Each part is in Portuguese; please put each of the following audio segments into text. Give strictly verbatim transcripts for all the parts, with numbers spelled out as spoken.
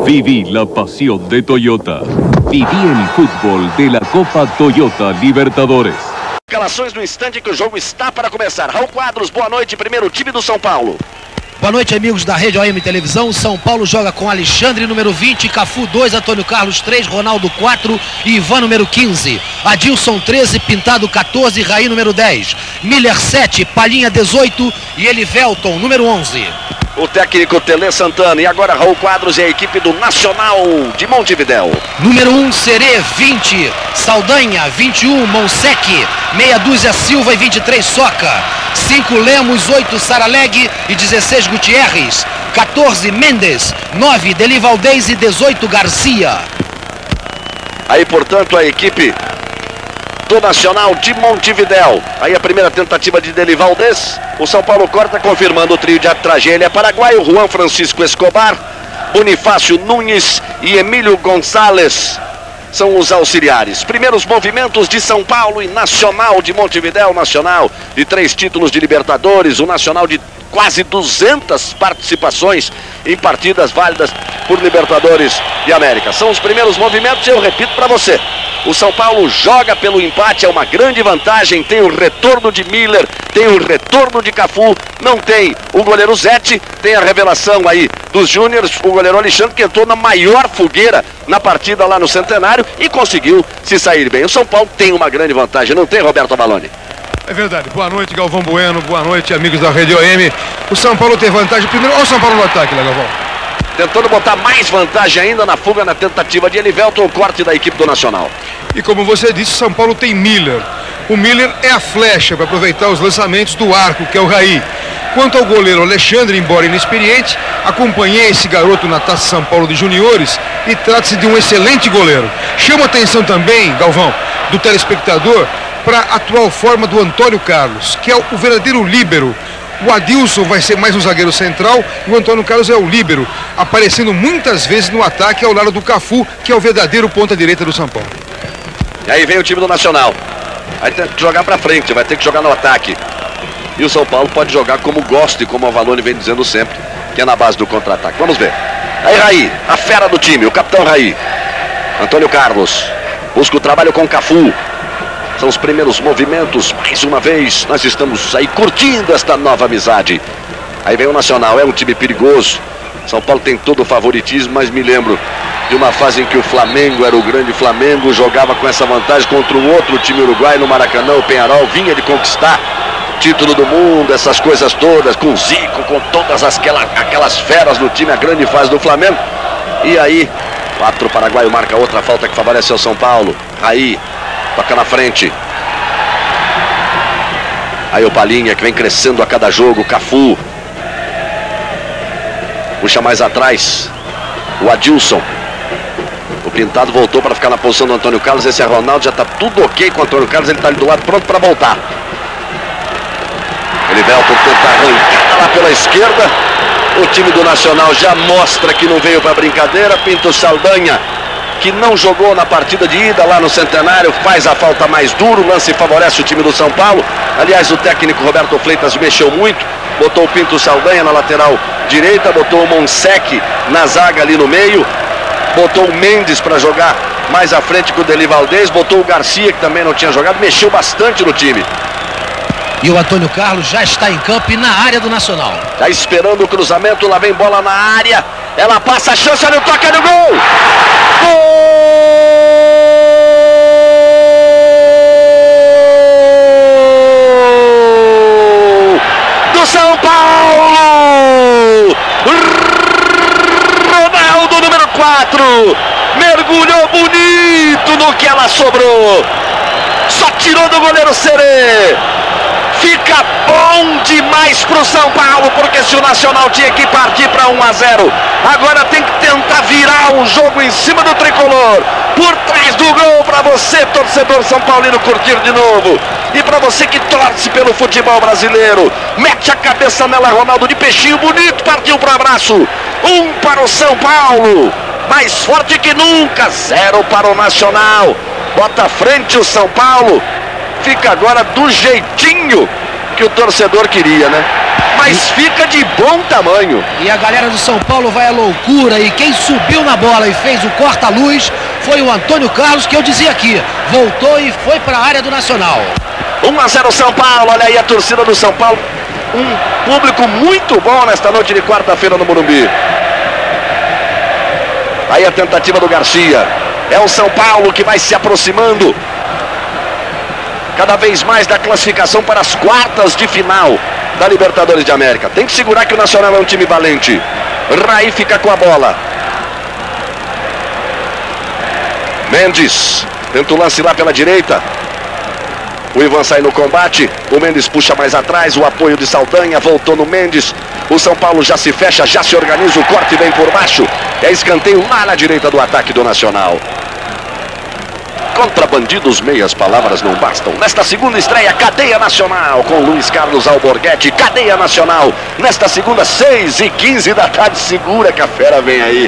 Viví la pasión de Toyota. Viví el fútbol de la Copa Toyota Libertadores. Escalações no instante que o jogo está para começar. Raul Quadros, boa noite, primeiro time do São Paulo. Boa noite, amigos da Rede O M Televisão. O São Paulo joga com Alexandre, número vinte, Cafu dois, Antônio Carlos três, Ronaldo quatro e Ivan, número quinze. Adilson treze, Pintado quatorze, Raí, número dez. Miller sete, Palhinha dezoito e Elivelton, número onze. O técnico Tele Santana. E agora Raul Quadros e a equipe do Nacional de Montevidéu. Número um, Serê, vinte. Saldanha, vinte e um, Monsec. Meia dúzia, Silva e vinte e três, Soca. cinco, Lemos, oito, Saraleg e dezesseis, Gutierrez. quatorze, Mendes. nove, Deli Valdez e dezoito, Garcia. Aí, portanto, a equipe do Nacional de Montevidéu. Aí a primeira tentativa de Deli Valdez. O São Paulo corta, confirmando o trio de arbitragem. Ele é paraguaio, Juan Francisco Escobar, Bonifácio Nunes e Emílio Gonçalves são os auxiliares. Primeiros movimentos de São Paulo e Nacional de Montevidéu. Nacional de três títulos de Libertadores, o Nacional de quase duzentas participações em partidas válidas por Libertadores de América. São os primeiros movimentos e eu repito para você. O São Paulo joga pelo empate, é uma grande vantagem, tem o retorno de Miller, tem o retorno de Cafu, não tem o goleiro Zete, tem a revelação aí dos júniores, o goleiro Alexandre, que entrou na maior fogueira na partida lá no Centenário e conseguiu se sair bem. O São Paulo tem uma grande vantagem, não tem, Roberto Avalone? É verdade. Boa noite, Galvão Bueno, boa noite, amigos da Rede O M. O São Paulo tem vantagem, primeiro, olha o São Paulo no ataque, né, Galvão? Tentando botar mais vantagem ainda na fuga, na tentativa de Elivelton, o corte da equipe do Nacional. E como você disse, São Paulo tem Miller. O Miller é a flecha para aproveitar os lançamentos do arco, que é o Raí. Quanto ao goleiro Alexandre, embora inexperiente, acompanhei esse garoto na Taça São Paulo de Juniores e trata-se de um excelente goleiro. Chama atenção também, Galvão, do telespectador, para a atual forma do Antônio Carlos, que é o verdadeiro líbero. O Adilson vai ser mais um zagueiro central e o Antônio Carlos é o líbero, aparecendo muitas vezes no ataque ao lado do Cafu, que é o verdadeiro ponta-direita do São Paulo. E aí vem o time do Nacional. Vai ter que jogar pra frente, vai ter que jogar no ataque. E o São Paulo pode jogar como gosta e como o Avalone vem dizendo sempre, que é na base do contra-ataque. Vamos ver. Aí Raí, a fera do time, o capitão Raí. Antônio Carlos busca o trabalho com o Cafu. São os primeiros movimentos, mais uma vez, nós estamos aí curtindo esta nova amizade. Aí vem o Nacional, é um time perigoso. São Paulo tem todo o favoritismo, mas me lembro de uma fase em que o Flamengo era o grande Flamengo, jogava com essa vantagem contra um outro time uruguaio no Maracanã, o Peñarol, vinha de conquistar título do mundo, essas coisas todas, com Zico, com todas aquelas, aquelas feras do time, a grande fase do Flamengo. E aí, quatro paraguaio marca outra falta que favorece ao São Paulo. Raí toca na frente. Aí o Palhinha, que vem crescendo a cada jogo. Cafu puxa mais atrás o Adilson. O Pintado voltou para ficar na posição do Antônio Carlos. Esse é Ronaldo, já está tudo ok com o Antônio Carlos. Ele está ali do lado, pronto para voltar. Elivelton tenta arrancar lá pela esquerda. O time do Nacional já mostra que não veio para brincadeira. Pinto Saldanha, que não jogou na partida de ida lá no Centenário, faz a falta mais duro, o lance favorece o time do São Paulo. Aliás, o técnico Roberto Fleitas mexeu muito, botou o Pinto Saldanha na lateral direita, botou o Monsec na zaga ali no meio, botou o Mendes para jogar mais à frente com o Deli Valdez, botou o Garcia, que também não tinha jogado, mexeu bastante no time. E o Antônio Carlos já está em campo e na área do Nacional. Está esperando o cruzamento, lá vem bola na área, ela passa a chance, olha o toque no gol! Gol! Do São Paulo! Ronaldo, número quatro, mergulhou bonito no que ela sobrou, só tirou do goleiro Serê. Fica bom demais pro São Paulo, porque se o Nacional tinha que partir para um a zero, agora tem que tentar virar o jogo em cima do tricolor, por trás do gol, para você, torcedor São Paulino, curtir de novo. E para você que torce pelo futebol brasileiro, mete a cabeça nela, Ronaldo, de peixinho bonito, partiu para o abraço. Um para o São Paulo, mais forte que nunca, zero para o Nacional. Bota à frente o São Paulo. Fica agora do jeitinho que o torcedor queria, né? mas fica de bom tamanho. E a galera do São Paulo vai à loucura. E quem subiu na bola e fez o corta-luz foi o Antônio Carlos, que eu dizia aqui. Voltou e foi para a área do Nacional. um a zero São Paulo. Olha aí a torcida do São Paulo. Um público muito bom nesta noite de quarta-feira no Morumbi. Aí a tentativa do Garcia. É o São Paulo que vai se aproximando cada vez mais da classificação para as quartas de final da Libertadores de América. Tem que segurar que o Nacional é um time valente. Raí fica com a bola. Mendes tenta o lance lá pela direita. O Ivan sai no combate. O Mendes puxa mais atrás. O apoio de Saldanha. Voltou no Mendes. O São Paulo já se fecha, já se organiza. O corte vem por baixo. É escanteio lá na direita do ataque do Nacional. Contra bandidos, meias palavras não bastam. Nesta segunda estreia, Cadeia Nacional com Luiz Carlos Alborguete. Cadeia Nacional. Nesta segunda, seis e quinze da tarde. Segura que a fera vem aí.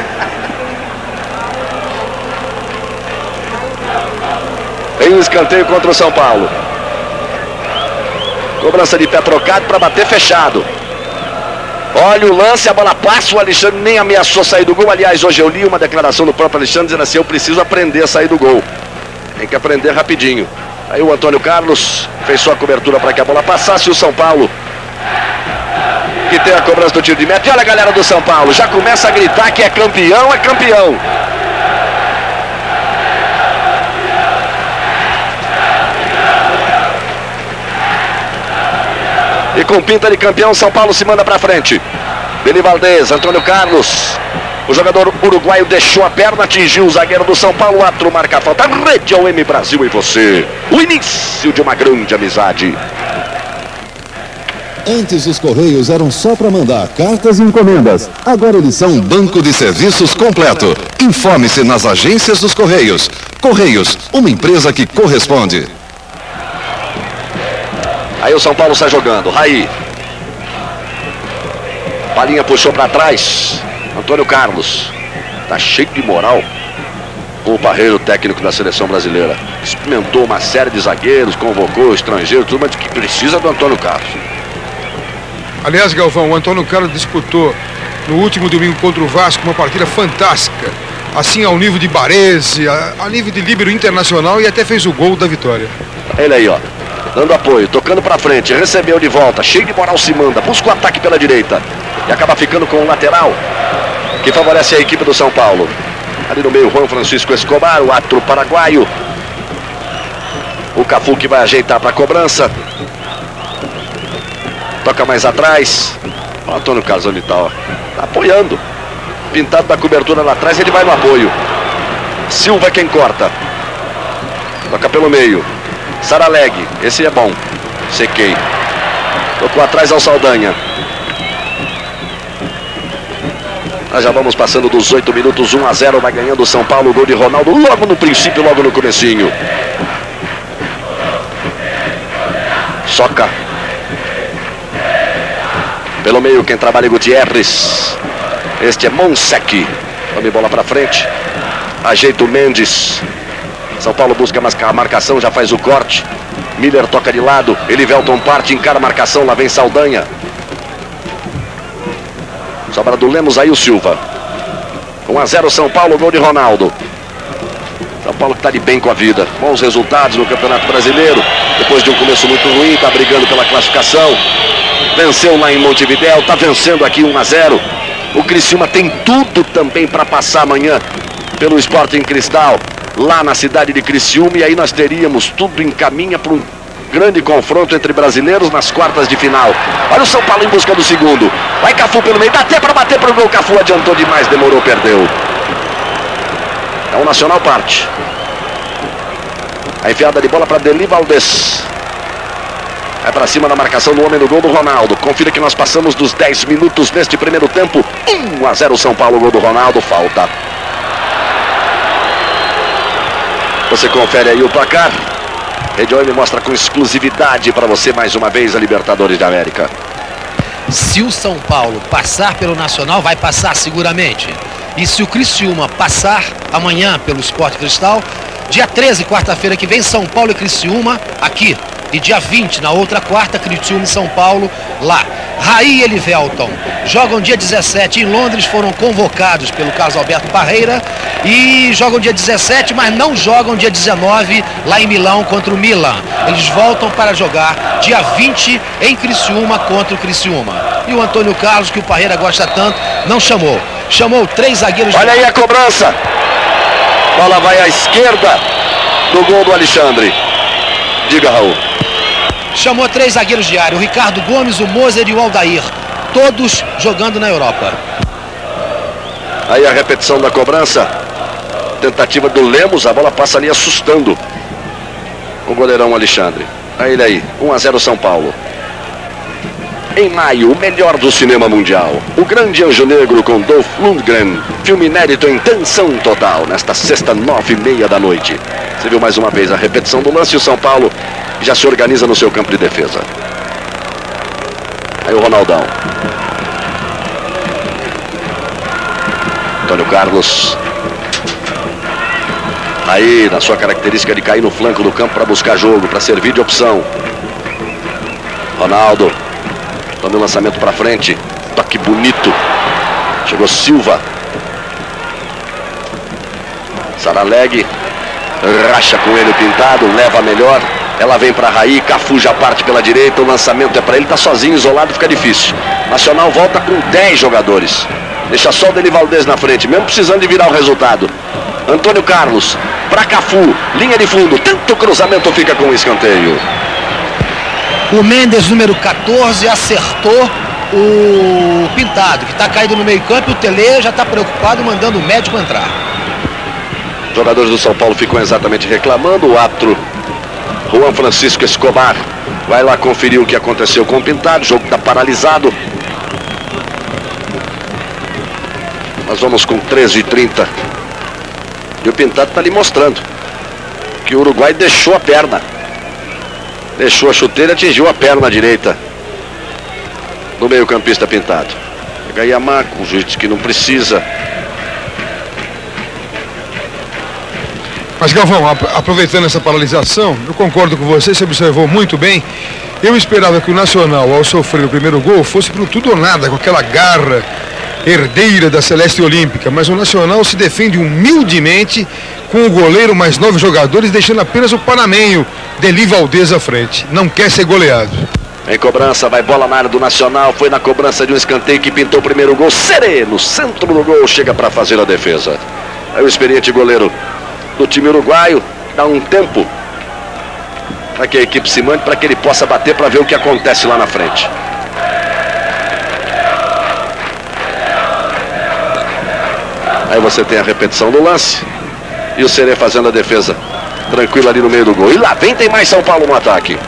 Tem um escanteio contra o São Paulo. Cobrança de pé trocado para bater fechado. Olha o lance, a bola passa, o Alexandre nem ameaçou sair do gol. Aliás, hoje eu li uma declaração do próprio Alexandre dizendo assim: eu preciso aprender a sair do gol. Tem que aprender rapidinho. Aí o Antônio Carlos fez sua cobertura para que a bola passasse. O São Paulo, que tem a cobrança do tiro de meta. E olha a galera do São Paulo, já começa a gritar que é campeão, é campeão. E com pinta de campeão, São Paulo se manda pra frente. Deli Valdez, Antônio Carlos. O jogador uruguaio deixou a perna, atingiu o zagueiro do São Paulo. O árbitro marca a falta. Rede ao M Brasil e você. O início de uma grande amizade. Antes os Correios eram só para mandar cartas e encomendas. Agora eles são um banco de serviços completo. Informe-se nas agências dos Correios. Correios, uma empresa que corresponde. Aí o São Paulo sai jogando. Raí. Palinha puxou para trás. Antônio Carlos. Tá cheio de moral o Barreiro, técnico da seleção brasileira. Experimentou uma série de zagueiros, convocou estrangeiros, tudo, mas que precisa do Antônio Carlos. Aliás, Galvão, o Antônio Carlos disputou no último domingo contra o Vasco uma partida fantástica. Assim ao nível de Baresi, a, a nível de líbero internacional, e até fez o gol da vitória. Ele aí, ó. Dando apoio, tocando pra frente, recebeu de volta, cheio de moral, se manda, busca o ataque pela direita e acaba ficando com o lateral que favorece a equipe do São Paulo. Ali no meio, Juan Francisco Escobar, o árbitro paraguaio. O Cafu que vai ajeitar para a cobrança. Toca mais atrás. O Antônio Carlos ali tá, ó. Tá apoiando. Pintado da cobertura lá atrás, ele vai no apoio. Silva quem corta. Toca pelo meio. Saraleg, esse é bom. Sequei. Tocou atrás ao Saldanha. Nós já vamos passando dos oito minutos, um a zero, vai ganhando o São Paulo, gol de Ronaldo logo no princípio, logo no comecinho. Soca. Pelo meio quem trabalha é Gutierrez. Este é Monsec. Tome bola pra frente. Ajeita o Mendes. São Paulo busca a marcação, já faz o corte. Miller toca de lado. Elivelton parte, encara a marcação, lá vem Saldanha. Sobra do Lemos, aí o Silva. um a zero São Paulo, gol de Ronaldo. São Paulo que está de bem com a vida. Bons resultados no Campeonato Brasileiro. Depois de um começo muito ruim, está brigando pela classificação. Venceu lá em Montevidéu, está vencendo aqui um a zero. O Criciúma tem tudo também para passar amanhã pelo Sporting Cristal, lá na cidade de Criciúma. E aí nós teríamos tudo encaminha para um grande confronto entre brasileiros nas quartas de final. Olha o São Paulo em busca do segundo. Vai Cafu pelo meio, dá até para bater para o gol. Cafu adiantou demais, demorou, perdeu. É o Nacional parte. A enfiada de bola para Deli Valdez. Vai para cima da marcação do homem do gol do Ronaldo. Confira que nós passamos dos dez minutos neste primeiro tempo. um a zero São Paulo, gol do Ronaldo, falta. Você confere aí o placar. Rede O M mostra com exclusividade para você mais uma vez a Libertadores da América. Se o São Paulo passar pelo Nacional, vai passar seguramente. E se o Criciúma passar amanhã pelo Sport Cristal, dia treze, quarta-feira que vem, São Paulo e Criciúma aqui. E dia vinte, na outra quarta, Criciúma e São Paulo lá. Raí e Elivelton jogam dia dezessete em Londres, foram convocados pelo Carlos Alberto Parreira e jogam dia dezessete, mas não jogam dia dezenove lá em Milão contra o Milan. Eles voltam para jogar dia vinte em Criciúma contra o Criciúma. E o Antônio Carlos, que o Parreira gosta tanto, não chamou. Chamou três zagueiros. Olha aí a cobrança. Bola vai à esquerda do gol do Alexandre. Diga, Raul. Chamou três zagueiros de área, o Ricardo Gomes, o Moser e o Aldair, todos jogando na Europa. Aí a repetição da cobrança, tentativa do Lemos, a bola passa ali assustando o goleirão Alexandre. Aí ele aí, um a zero São Paulo. Em maio, o melhor do cinema mundial, O Grande Anjo Negro com Dolph Lundgren, filme inédito em tensão total, nesta sexta, nove e meia da noite. Você viu mais uma vez a repetição do lance e o São Paulo já se organiza no seu campo de defesa. Aí o Ronaldão. Antônio Carlos. Aí, na sua característica de cair no flanco do campo para buscar jogo, para servir de opção. Ronaldo. Toma o lançamento para frente. Toque bonito. Chegou Silva. Saraleg. Racha com ele o Pintado. Leva melhor. Ela vem para Raí, Cafu já parte pela direita, o lançamento é para ele, tá sozinho, isolado, fica difícil. Nacional volta com dez jogadores. Deixa só o Deli Valdez na frente, mesmo precisando de virar o resultado. Antônio Carlos, para Cafu, linha de fundo, tanto cruzamento fica com o escanteio. O Mendes, número quatorze, acertou o Pintado, que está caído no meio campo, e o Tele já está preocupado, mandando o médico entrar. Jogadores do São Paulo ficam exatamente reclamando, o árbitro Juan Francisco Escobar vai lá conferir o que aconteceu com o Pintado. O jogo está paralisado. Nós vamos com treze e trinta. E o Pintado está ali mostrando que o Uruguai deixou a perna. Deixou a chuteira e atingiu a perna direita do meio campista Pintado. Pega aí a Marco, o juiz diz que não precisa. Mas Galvão, aproveitando essa paralisação, eu concordo com você, você observou muito bem. Eu esperava que o Nacional, ao sofrer o primeiro gol, fosse pro tudo ou nada, com aquela garra herdeira da Celeste Olímpica. Mas o Nacional se defende humildemente com o goleiro mais nove jogadores, deixando apenas o panamenho Deli Valdez à frente. Não quer ser goleado. Em cobrança, vai bola na área do Nacional. Foi na cobrança de um escanteio que pintou o primeiro gol. Sereno, centro do gol, chega para fazer a defesa. Aí o experiente goleiro do time uruguaio dá um tempo para que a equipe se mande, para que ele possa bater, para ver o que acontece lá na frente. Aí você tem a repetição do lance e o Serê fazendo a defesa tranquilo ali no meio do gol. E lá vem, tem mais São Paulo no ataque.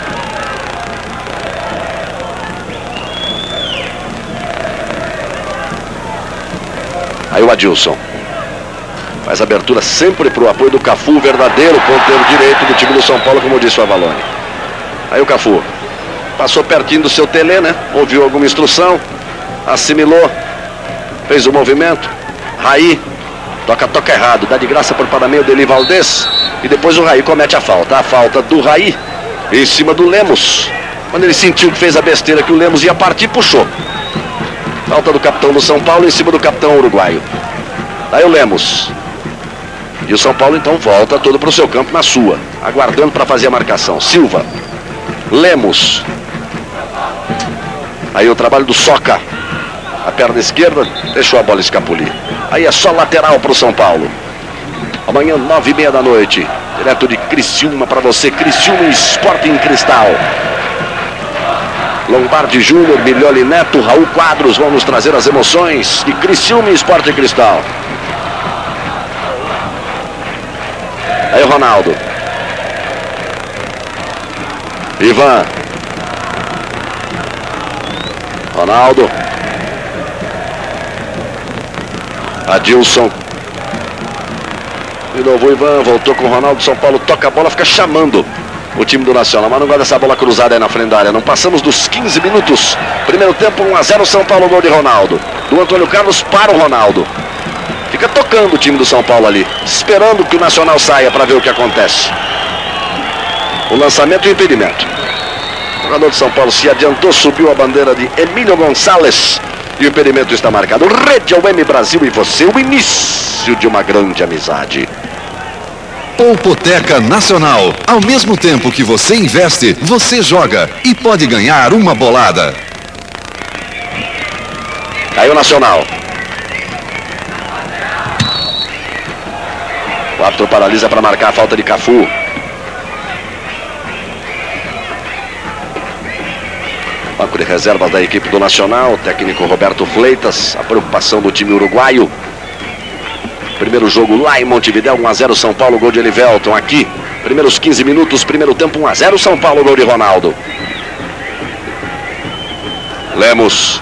Aí o Adilson faz abertura sempre para o apoio do Cafu, verdadeiro ponteiro direito do time do São Paulo, como disse o Avalone. Aí o Cafu passou pertinho do seu Tele, né? Ouviu alguma instrução, assimilou, fez o movimento. Raí toca, toca errado, dá de graça por Panamenho Deli Valdez. E depois o Raí comete a falta. A falta do Raí em cima do Lemos. Quando ele sentiu que fez a besteira, que o Lemos ia partir, puxou. Falta do capitão do São Paulo em cima do capitão uruguaio. Aí o Lemos. E o São Paulo então volta todo para o seu campo na sua, aguardando para fazer a marcação. Silva, Lemos. Aí o trabalho do Soca. A perna esquerda, deixou a bola escapulir. Aí é só lateral para o São Paulo. Amanhã, nove e meia da noite. Direto de Criciúma para você. Criciúma e Sporting Cristal. Lombardi Júnior, Milioli Neto, Raul Quadros vão nos trazer as emoções de Criciúma e Sporting Cristal. Aí o Ronaldo. Ivan. Ronaldo. Adilson. De novo o Ivan, voltou com o Ronaldo. São Paulo toca a bola, fica chamando o time do Nacional, mas não gosta dessa bola cruzada aí na frente da área. Não passamos dos quinze minutos. Primeiro tempo, um a zero São Paulo, gol de Ronaldo. Do Antônio Carlos para o Ronaldo. Fica tocando o time do São Paulo ali, esperando que o Nacional saia para ver o que acontece. O lançamento e o impedimento. O jogador de São Paulo se adiantou, subiu a bandeira de Emílio Gonçalves. E o impedimento está marcado. Rede ao M Brasil e você, o início de uma grande amizade. Poupoteca Nacional. Ao mesmo tempo que você investe, você joga e pode ganhar uma bolada. Aí o Nacional. O árbitro paralisa para marcar a falta de Cafu. Banco de reservas da equipe do Nacional, o técnico Roberto Fleitas, a preocupação do time uruguaio. Primeiro jogo lá em Montevidéu, um a zero São Paulo, gol de Elivelton. Aqui, primeiros quinze minutos, primeiro tempo, um a zero São Paulo, gol de Ronaldo. Lemos.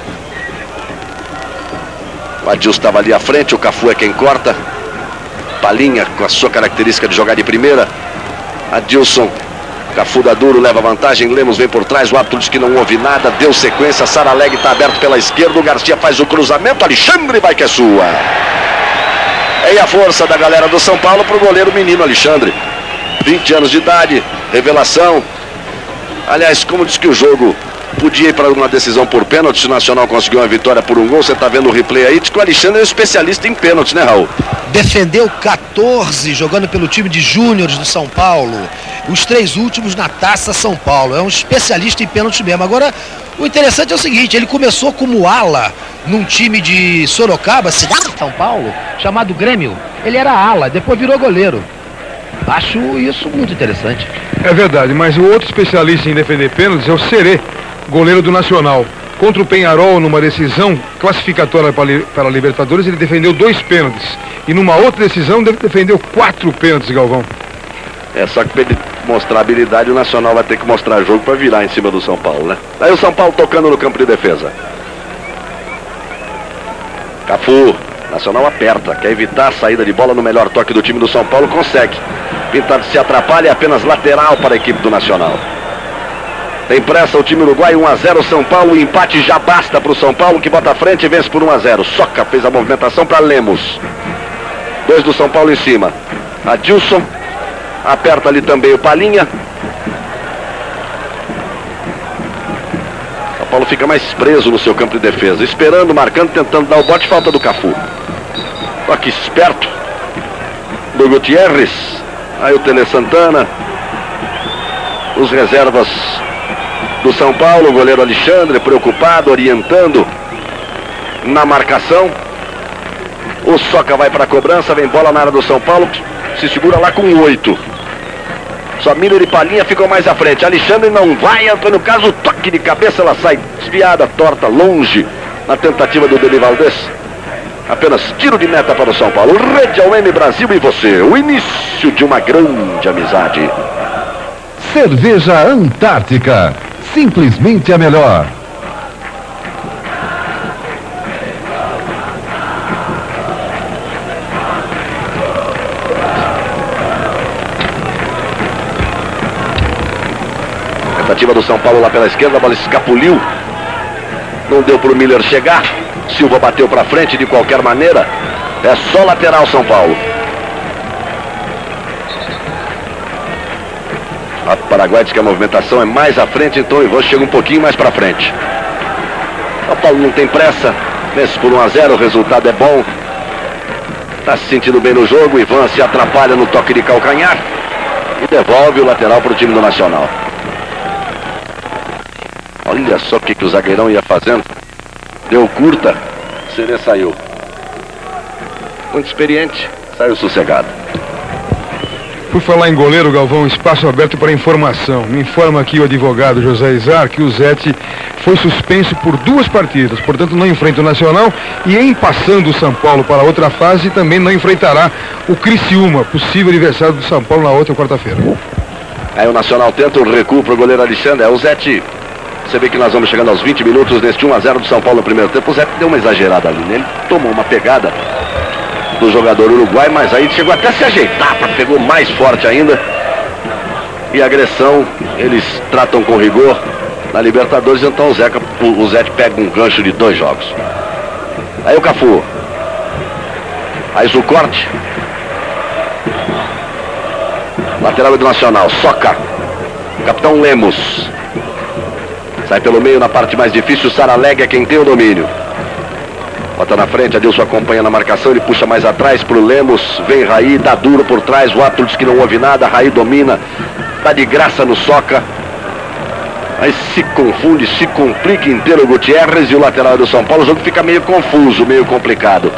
O Adilson estava ali à frente, o Cafu é quem corta. Palinha com a sua característica de jogar de primeira. Adilson. Cafu dá duro, leva vantagem, Lemos vem por trás, o árbitro diz que não houve nada, deu sequência, Saraleg está aberto pela esquerda, o Garcia faz o cruzamento, Alexandre vai que é sua. E a força da galera do São Paulo para o goleiro menino Alexandre. vinte anos de idade, revelação. Aliás, como diz que o jogo podia ir para uma decisão por pênalti, se o Nacional conseguiu uma vitória por um gol, você está vendo o replay aí, diz que o Alexandre é um especialista em pênalti, né, Raul? Defendeu quatorze jogando pelo time de júniores do São Paulo. Os três últimos na Taça São Paulo. É um especialista em pênalti mesmo. Agora, o interessante é o seguinte, ele começou como ala num time de Sorocaba, cidade de São Paulo, chamado Grêmio. Ele era ala, depois virou goleiro. Acho isso muito interessante. É verdade, mas o outro especialista em defender pênaltis é o Serê, goleiro do Nacional. Contra o Penharol, numa decisão classificatória para a Libertadores, ele defendeu dois pênaltis. E numa outra decisão, ele defendeu quatro pênaltis, Galvão. É, só que para ele mostrar habilidade, o Nacional vai ter que mostrar jogo para virar em cima do São Paulo, né? Aí o São Paulo tocando no campo de defesa. Cafu, Nacional aperta, quer evitar a saída de bola no melhor toque do time do São Paulo, consegue. Pintado se atrapalha, é apenas lateral para a equipe do Nacional. Tem pressa o time uruguaio, um a zero São Paulo, o empate já basta para o São Paulo, que bota a frente e vence por um a zero. Soca fez a movimentação para Lemos. Dois do São Paulo em cima. Adilson, aperta ali também o Palinha. São Paulo fica mais preso no seu campo de defesa, esperando, marcando, tentando dar o bote, falta do Cafu. Toque esperto do Gutierrez. Aí o Tele Santana. Os reservas do São Paulo, o goleiro Alexandre preocupado, orientando na marcação. O Soca vai para a cobrança, vem bola na área do São Paulo, se segura lá com oito. Só Miller e Palinha ficam mais à frente. Alexandre não vai, no caso, o toque de cabeça, ela sai desviada, torta, longe, na tentativa do Deli Valdez. Apenas tiro de meta para o São Paulo. Rede ao M Brasil e você, o início de uma grande amizade. Cerveja Antártica, simplesmente a melhor. Tentativa do São Paulo lá pela esquerda, a bola escapuliu. Não deu para o Miller chegar. Silva bateu para frente de qualquer maneira. É só lateral São Paulo. A Paraguai diz que a movimentação é mais à frente, então o Ivan chega um pouquinho mais para frente. São Paulo não tem pressa, vence por um a zero, o resultado é bom. Está se sentindo bem no jogo, o Ivan se atrapalha no toque de calcanhar e devolve o lateral para o time do Nacional. Olha só o que, que o zagueirão ia fazendo. Deu curta, Serê saiu. Muito experiente, saiu sossegado. Por falar em goleiro, Galvão, espaço aberto para informação. Me informa aqui o advogado José Izar que o Zete foi suspenso por duas partidas, portanto não enfrenta o Nacional e, em passando o São Paulo para outra fase, também não enfrentará o Criciúma, possível adversário do São Paulo na outra quarta-feira. Aí o Nacional tenta o recuo para o goleiro Alexandre. É o Zete. Você vê que nós vamos chegando aos vinte minutos neste um a zero do São Paulo no primeiro tempo. O Zete deu uma exagerada ali, né? Ele tomou uma pegada do jogador uruguai, mas aí chegou até a se ajeitar, pegou mais forte ainda. E a agressão eles tratam com rigor na Libertadores, então o Zeca, o Zete pega um gancho de dois jogos. Aí o Cafu. Aí o corte. Lateral do Nacional, Soca. Capitão Lemos. Sai pelo meio na parte mais difícil, Saraleg é quem tem o domínio. Bota na frente, Adilson acompanha na marcação, ele puxa mais atrás pro Lemos, vem Raí, dá duro por trás, o árbitro diz que não houve nada, Raí domina, dá de graça no Soca. Aí se confunde, se complica inteiro o Gutierrez e o lateral do São Paulo, o jogo fica meio confuso, meio complicado.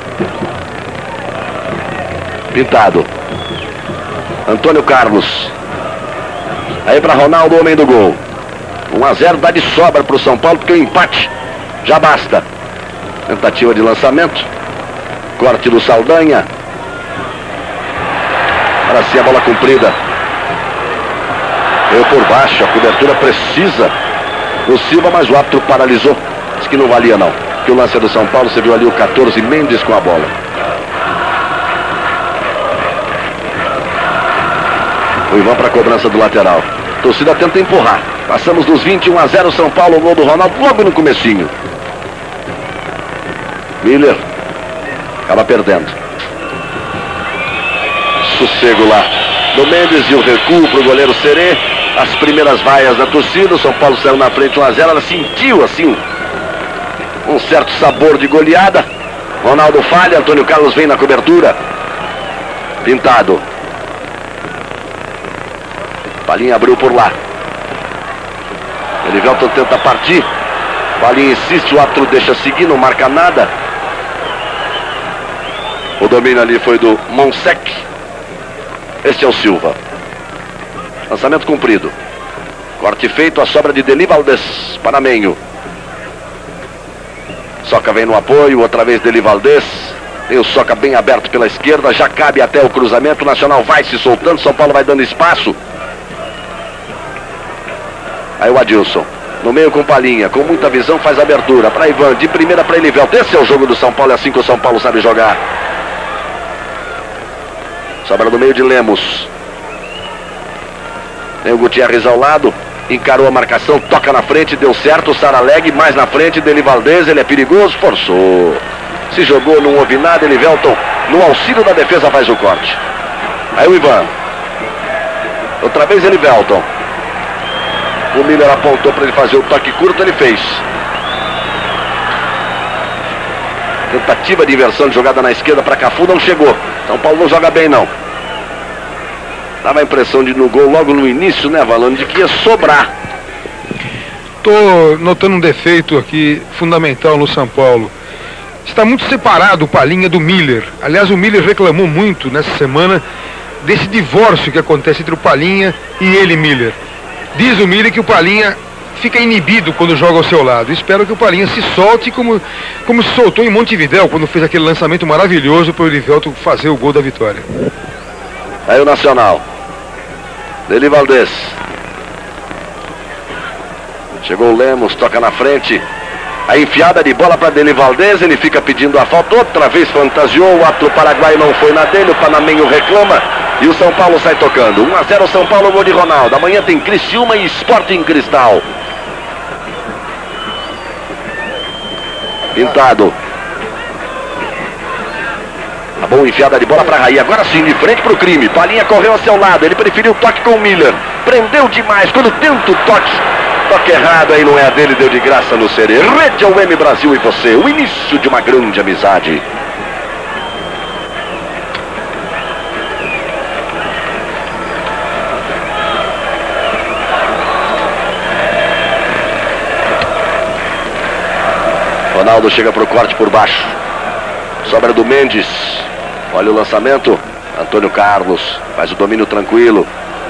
Pintado. Antônio Carlos. Aí para Ronaldo, homem do gol. um a zero dá de sobra para o São Paulo, porque o empate já basta. Tentativa de lançamento. Corte do Saldanha. Para si a bola comprida. Veio por baixo, a cobertura precisa do Silva, mas o árbitro paralisou. Diz que não valia não. Que o lance é do São Paulo, você viu ali o quatorze Mendes com a bola. O Ivan para a cobrança do lateral. A torcida tenta empurrar. Passamos dos vinte, um a zero São Paulo, o gol do Ronaldo logo no comecinho. Miller acaba perdendo. Sossego lá do Mendes e o recuo para o goleiro Serê. As primeiras vaias da torcida. O São Paulo saiu na frente um a zero. Ela sentiu assim um certo sabor de goleada. Ronaldo falha, Antônio Carlos vem na cobertura. Pintado. Palinha abriu por lá. Elivelton tenta partir. Palinha insiste, o árbitro deixa seguir, não marca nada. O domínio ali foi do Monsec. Este é o Silva. Lançamento cumprido. Corte feito, a sobra de Deli Valdez, panamenho. Soca vem no apoio, outra vez Deli Valdez. Tem o Soca bem aberto pela esquerda, já cabe até o cruzamento. O Nacional vai se soltando, São Paulo vai dando espaço. Aí o Adilson, no meio com Palinha, com muita visão, faz a abertura para Ivan, de primeira para Elivelton. Esse é o jogo do São Paulo, é assim que o São Paulo sabe jogar. Sobra no meio de Lemos. Tem o Gutierrez ao lado, encarou a marcação, toca na frente, deu certo. O Saraleg mais na frente, Deli Valdez, ele é perigoso, forçou. Se jogou, não houve nada. Elivelton, no auxílio da defesa, faz o corte. Aí o Ivan. Outra vez Elivelton. O Miller apontou para ele fazer o toque curto, ele fez. Tentativa de inversão de jogada na esquerda para Cafu, não chegou. São Paulo não joga bem não. Dava a impressão de no gol logo no início, né, Valano, de que ia sobrar. Tô notando um defeito aqui fundamental no São Paulo. Está muito separado o Palinha do Miller. Aliás, o Miller reclamou muito nessa semana desse divórcio que acontece entre o Palinha e ele, Miller. Diz o Miller que o Palinha fica inibido quando joga ao seu lado. Espero que o Palinha se solte como, como se soltou em Montevidéu quando fez aquele lançamento maravilhoso para o Elivelton fazer o gol da vitória. Aí o Nacional. Deli Valdez. Chegou o Lemos, toca na frente. A enfiada de bola para Deli Valdez, ele fica pedindo a falta, outra vez fantasiou, o árbitro paraguaio não foi na dele, o panamenho reclama e o São Paulo sai tocando. um a zero São Paulo, gol de Ronaldo. Amanhã tem Criciúma e Sporting Cristal. Pintado. A boa enfiada de bola para Raí, agora sim de frente para o crime. Palinha correu a seu lado, ele preferiu o toque com o Miller. Prendeu demais, quando tenta o toque. Toque errado, aí não é a dele, deu de graça no Serê. Rede ao M Brasil e você, o início de uma grande amizade. Ronaldo chega para o corte por baixo. Sobra do Mendes. Olha o lançamento. Antônio Carlos faz o domínio tranquilo.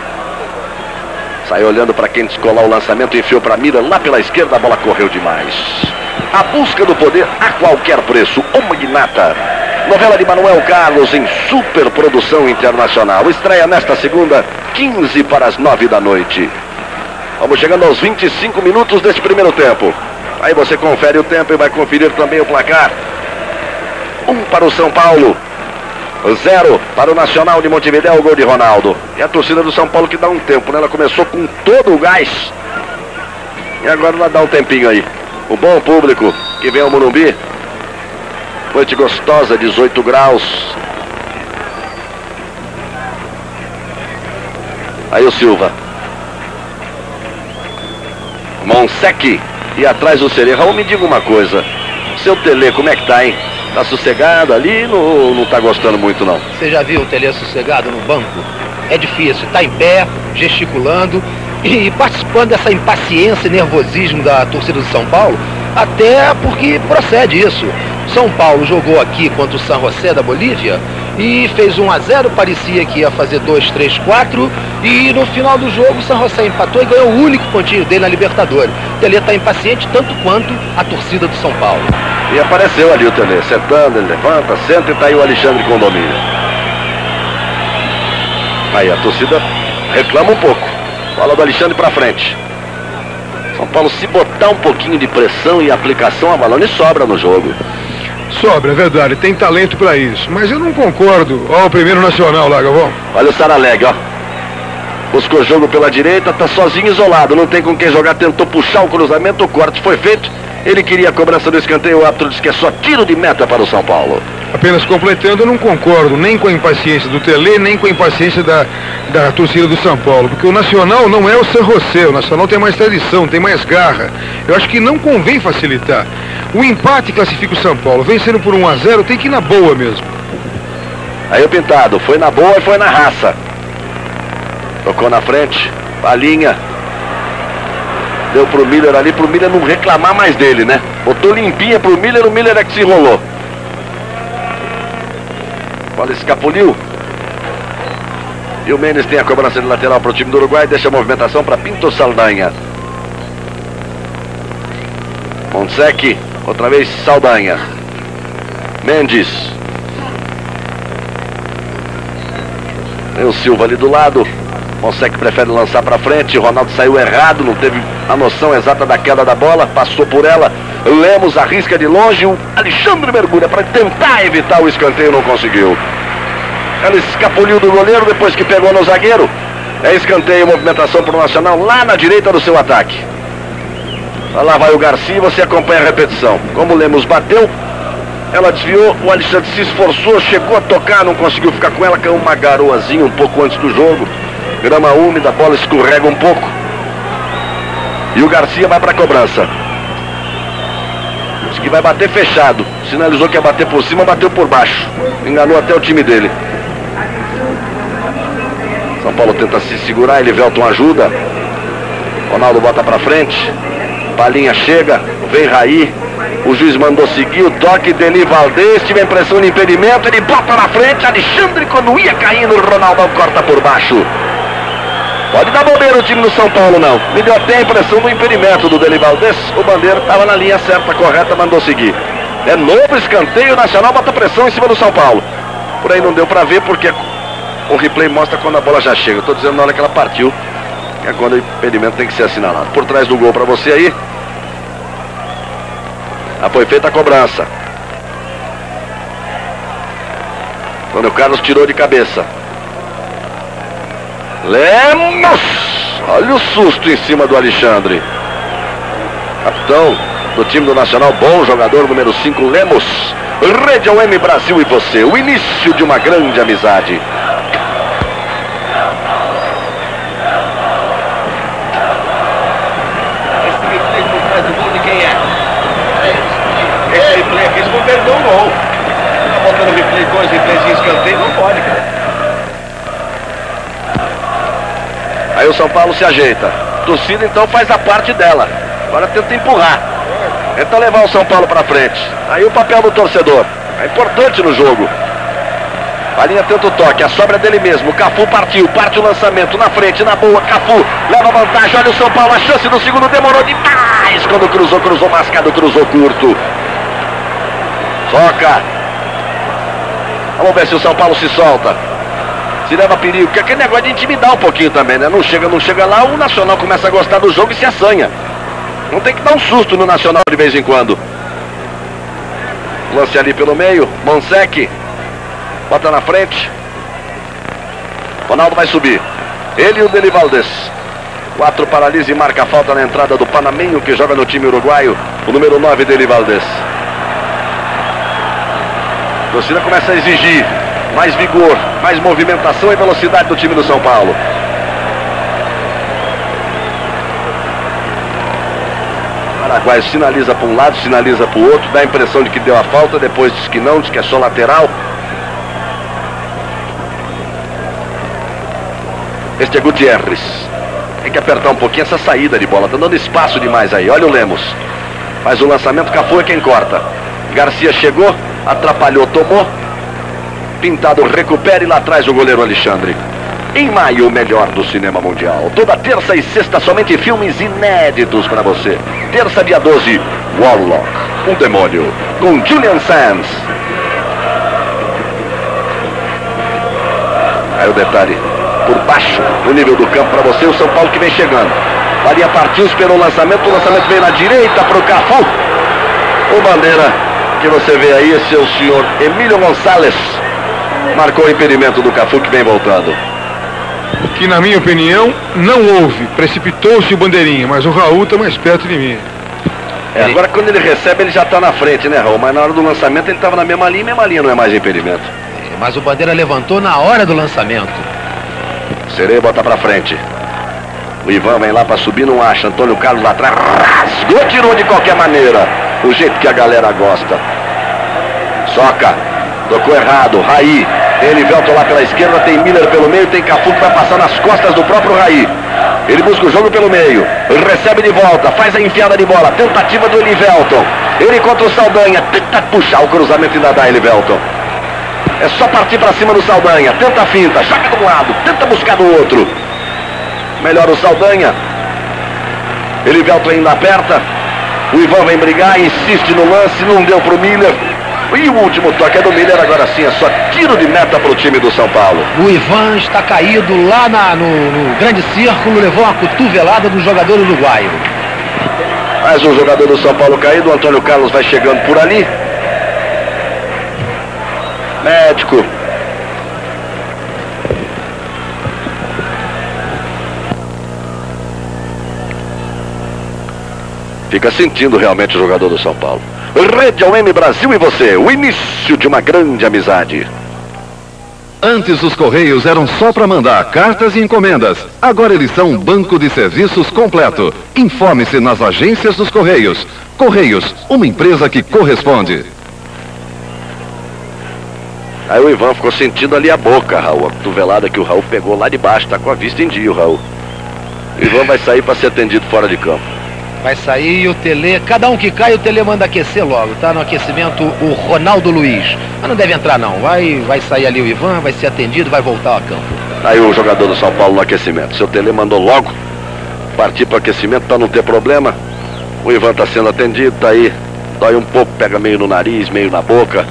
Sai olhando para quem descolar o lançamento, enfiou para a mira lá pela esquerda, a bola correu demais. A busca do poder a qualquer preço. O Magnata. Novela de Manuel Carlos em superprodução internacional. Estreia nesta segunda, quinze para as nove da noite. Vamos chegando aos vinte e cinco minutos deste primeiro tempo. Aí você confere o tempo e vai conferir também o placar. Um para o São Paulo. Zero para o Nacional de Montevidéu, o gol de Ronaldo. E a torcida do São Paulo que dá um tempo, né? Ela começou com todo o gás. E agora ela dá um tempinho aí. O bom público que vem ao Morumbi. Noite gostosa, dezoito graus. Aí o Silva. Monsec e atrás o Serê. Raul, me diga uma coisa. Seu Tele, como é que tá, hein? Tá sossegado ali ou não tá gostando muito, não? Você já viu o Tele sossegado no banco? É difícil, tá em pé, gesticulando e participando dessa impaciência e nervosismo da torcida do São Paulo, até porque procede isso. São Paulo jogou aqui contra o San José da Bolívia e fez um a zero, parecia que ia fazer dois, três, quatro, e no final do jogo o San José empatou e ganhou o único pontinho dele na Libertadores. O Tele está impaciente tanto quanto a torcida do São Paulo. E apareceu ali o Tele, sentando, ele levanta, senta e tá aí o Alexandre com domínio. Aí a torcida reclama um pouco. Bola do Alexandre pra frente. São Paulo, se botar um pouquinho de pressão e aplicação, a Malone sobra no jogo. Sobra, é verdade, tem talento pra isso. Mas eu não concordo. Ó, o primeiro nacional lá, Galvão. Olha o Saraleg, ó. Buscou jogo pela direita, tá sozinho, isolado. Não tem com quem jogar, tentou puxar o cruzamento, o corte foi feito. Ele queria a cobrança do escanteio, o árbitro disse que é só tiro de meta para o São Paulo. Apenas completando, eu não concordo nem com a impaciência do Tele, nem com a impaciência da, da torcida do São Paulo. Porque o Nacional não é o San José, o Nacional tem mais tradição, tem mais garra. Eu acho que não convém facilitar. O empate classifica o São Paulo, vencendo por um a zero, tem que ir na boa mesmo. Aí o Pintado, foi na boa e foi na raça. Tocou na frente, Palinha. Deu pro Miller ali, pro Miller não reclamar mais dele, né? Botou limpinha pro Miller, o Miller é que se enrolou. Bola escapuliu. E o Mendes tem a cobrança de lateral pro time do Uruguai, deixa a movimentação para Pinto Saldanha. Monsec, outra vez Saldanha. Mendes. Tem o Silva ali do lado. Monsec prefere lançar para frente. Ronaldo saiu errado, não teve a noção exata da queda da bola, passou por ela. Lemos arrisca de longe. O Alexandre mergulha para tentar evitar o escanteio, não conseguiu. Ela escapuliu do goleiro depois que pegou no zagueiro. É escanteio, movimentação para o Nacional lá na direita do seu ataque. Lá vai o Garcia e você acompanha a repetição. Como o Lemos bateu, ela desviou, o Alexandre se esforçou, chegou a tocar, não conseguiu ficar com ela, caiu uma garoazinha um pouco antes do jogo. Grama úmida, a bola escorrega um pouco. E o Garcia vai para a cobrança. Diz que vai bater fechado. Sinalizou que ia bater por cima, bateu por baixo. Enganou até o time dele. São Paulo tenta se segurar, Elivelton ajuda. Ronaldo bota para frente. Palinha chega, vem Raí. O juiz mandou seguir o toque dele, Valdez, tive a impressão de impedimento, ele bota na frente, Alexandre quando ia caindo, o Ronaldão corta por baixo. Pode dar bobeira o time do São Paulo, não. Me deu até a impressão do impedimento do Deli Valdez. O Bandeira estava na linha certa, correta, mandou seguir. É novo escanteio, o Nacional bota pressão em cima do São Paulo. Por aí não deu para ver porque o replay mostra quando a bola já chega. Eu tô dizendo na hora que ela partiu, que é quando o impedimento tem que ser assinalado. Por trás do gol para você aí. Já foi feita a cobrança. Antônio Carlos tirou de cabeça. Lemos! Olha o susto em cima do Alexandre. Capitão do time do Nacional, bom jogador, número cinco, Lemos. Rede ao M Brasil e você, o início de uma grande amizade. Esse replay por trás do gol de quem é? Esse replay aqui, eles vão perder um gol. Tá botando replay, dois replays em escanteio, não pode, cara. Aí o São Paulo se ajeita. A torcida então faz a parte dela. Agora tenta empurrar. Tenta levar o São Paulo para frente. Aí o papel do torcedor. É importante no jogo. Palinha tenta o toque. A sobra é dele mesmo. O Cafu partiu. Parte o lançamento. Na frente, na boa. Cafu leva vantagem. Olha o São Paulo. A chance do segundo demorou demais. Quando cruzou, cruzou mascado, cruzou curto. Toca. Vamos ver se o São Paulo se solta. Se leva perigo, que é aquele negócio de intimidar um pouquinho também, né? Não chega, não chega lá, o Nacional começa a gostar do jogo e se assanha. Não tem que dar um susto no Nacional de vez em quando. Lance ali pelo meio, Monsec. Bota na frente. Ronaldo vai subir. Ele e o Deli Valdez. Quatro paralisa e marca a falta na entrada do Panamenho, que joga no time uruguaio. O número nove, Deli Valdez. A torcida começa a exigir mais vigor, mais movimentação e velocidade do time do São Paulo. Paraguai sinaliza para um lado, sinaliza para o outro, dá a impressão de que deu a falta, depois diz que não, diz que é só lateral. Este é Gutierrez. Tem que apertar um pouquinho essa saída de bola, tá dando espaço demais aí. Olha o Lemos. Faz o lançamento, Cafu é quem corta. Garcia chegou, atrapalhou, tomou. Pintado recupera e lá atrás o goleiro Alexandre. Em maio, o melhor do cinema mundial. Toda terça e sexta, somente filmes inéditos para você. Terça, dia doze, Warlock, um demônio, com Julian Sands. Aí o detalhe, por baixo, no nível do campo para você, o São Paulo que vem chegando. A linha partiu, esperou o lançamento, o lançamento veio na direita para o Cafu. O bandeira que você vê aí, esse é o senhor Emílio Gonçalves. Marcou o impedimento do Cafu que vem voltando. Que na minha opinião não houve, precipitou-se o bandeirinha, mas o Raul está mais perto de mim. É, agora quando ele recebe ele já está na frente, né, Raul? Mas na hora do lançamento ele estava na mesma linha, mesma linha não é mais impedimento. É, mas o bandeira levantou na hora do lançamento. Sereia bota pra frente. O Ivan vem lá para subir, não acha. Antônio Carlos lá atrás, rasgou, tirou de qualquer maneira. O jeito que a galera gosta. Soca, tocou errado, Raí. Ele volta lá pela esquerda, tem Miller pelo meio, tem Cafu que vai passar nas costas do próprio Raí. Ele busca o jogo pelo meio, recebe de volta, faz a enfiada de bola, tentativa do Elivelton. Ele contra o Saldanha, tenta puxar o cruzamento e ainda dá Elivelton. É só partir para cima do Saldanha, tenta a finta, joga de um lado, tenta buscar do outro. Melhor o Saldanha. Elivelton ainda aperta. O Ivan vem brigar, insiste no lance, não deu pro Miller. E o último toque é do Miller, agora sim é só tiro de meta para o time do São Paulo. O Ivan está caído lá na, no, no grande círculo, levou uma cotovelada do jogador uruguaio. Mais um jogador do São Paulo caído, o Antônio Carlos vai chegando por ali. Médico. Fica sentindo realmente o jogador do São Paulo. Rede ao M Brasil e você, o início de uma grande amizade. Antes os Correios eram só para mandar cartas e encomendas. Agora eles são um banco de serviços completo. Informe-se nas agências dos Correios. Correios, uma empresa que corresponde. Aí o Ivan ficou sentindo ali a boca, Raul. A cotovelada que o Raul pegou lá de baixo. Tá com a vista em dia o Raul. O Ivan vai sair para ser atendido fora de campo. Vai sair e o Tele, cada um que cai, o Tele manda aquecer logo, tá? No aquecimento o Ronaldo Luiz. Mas não deve entrar não, vai, vai sair ali o Ivan, vai ser atendido, vai voltar ao campo. Aí o jogador do São Paulo no aquecimento. Seu Tele mandou logo partir para o aquecimento para não ter problema. O Ivan tá sendo atendido, tá aí. Dói um pouco, pega meio no nariz, meio na boca.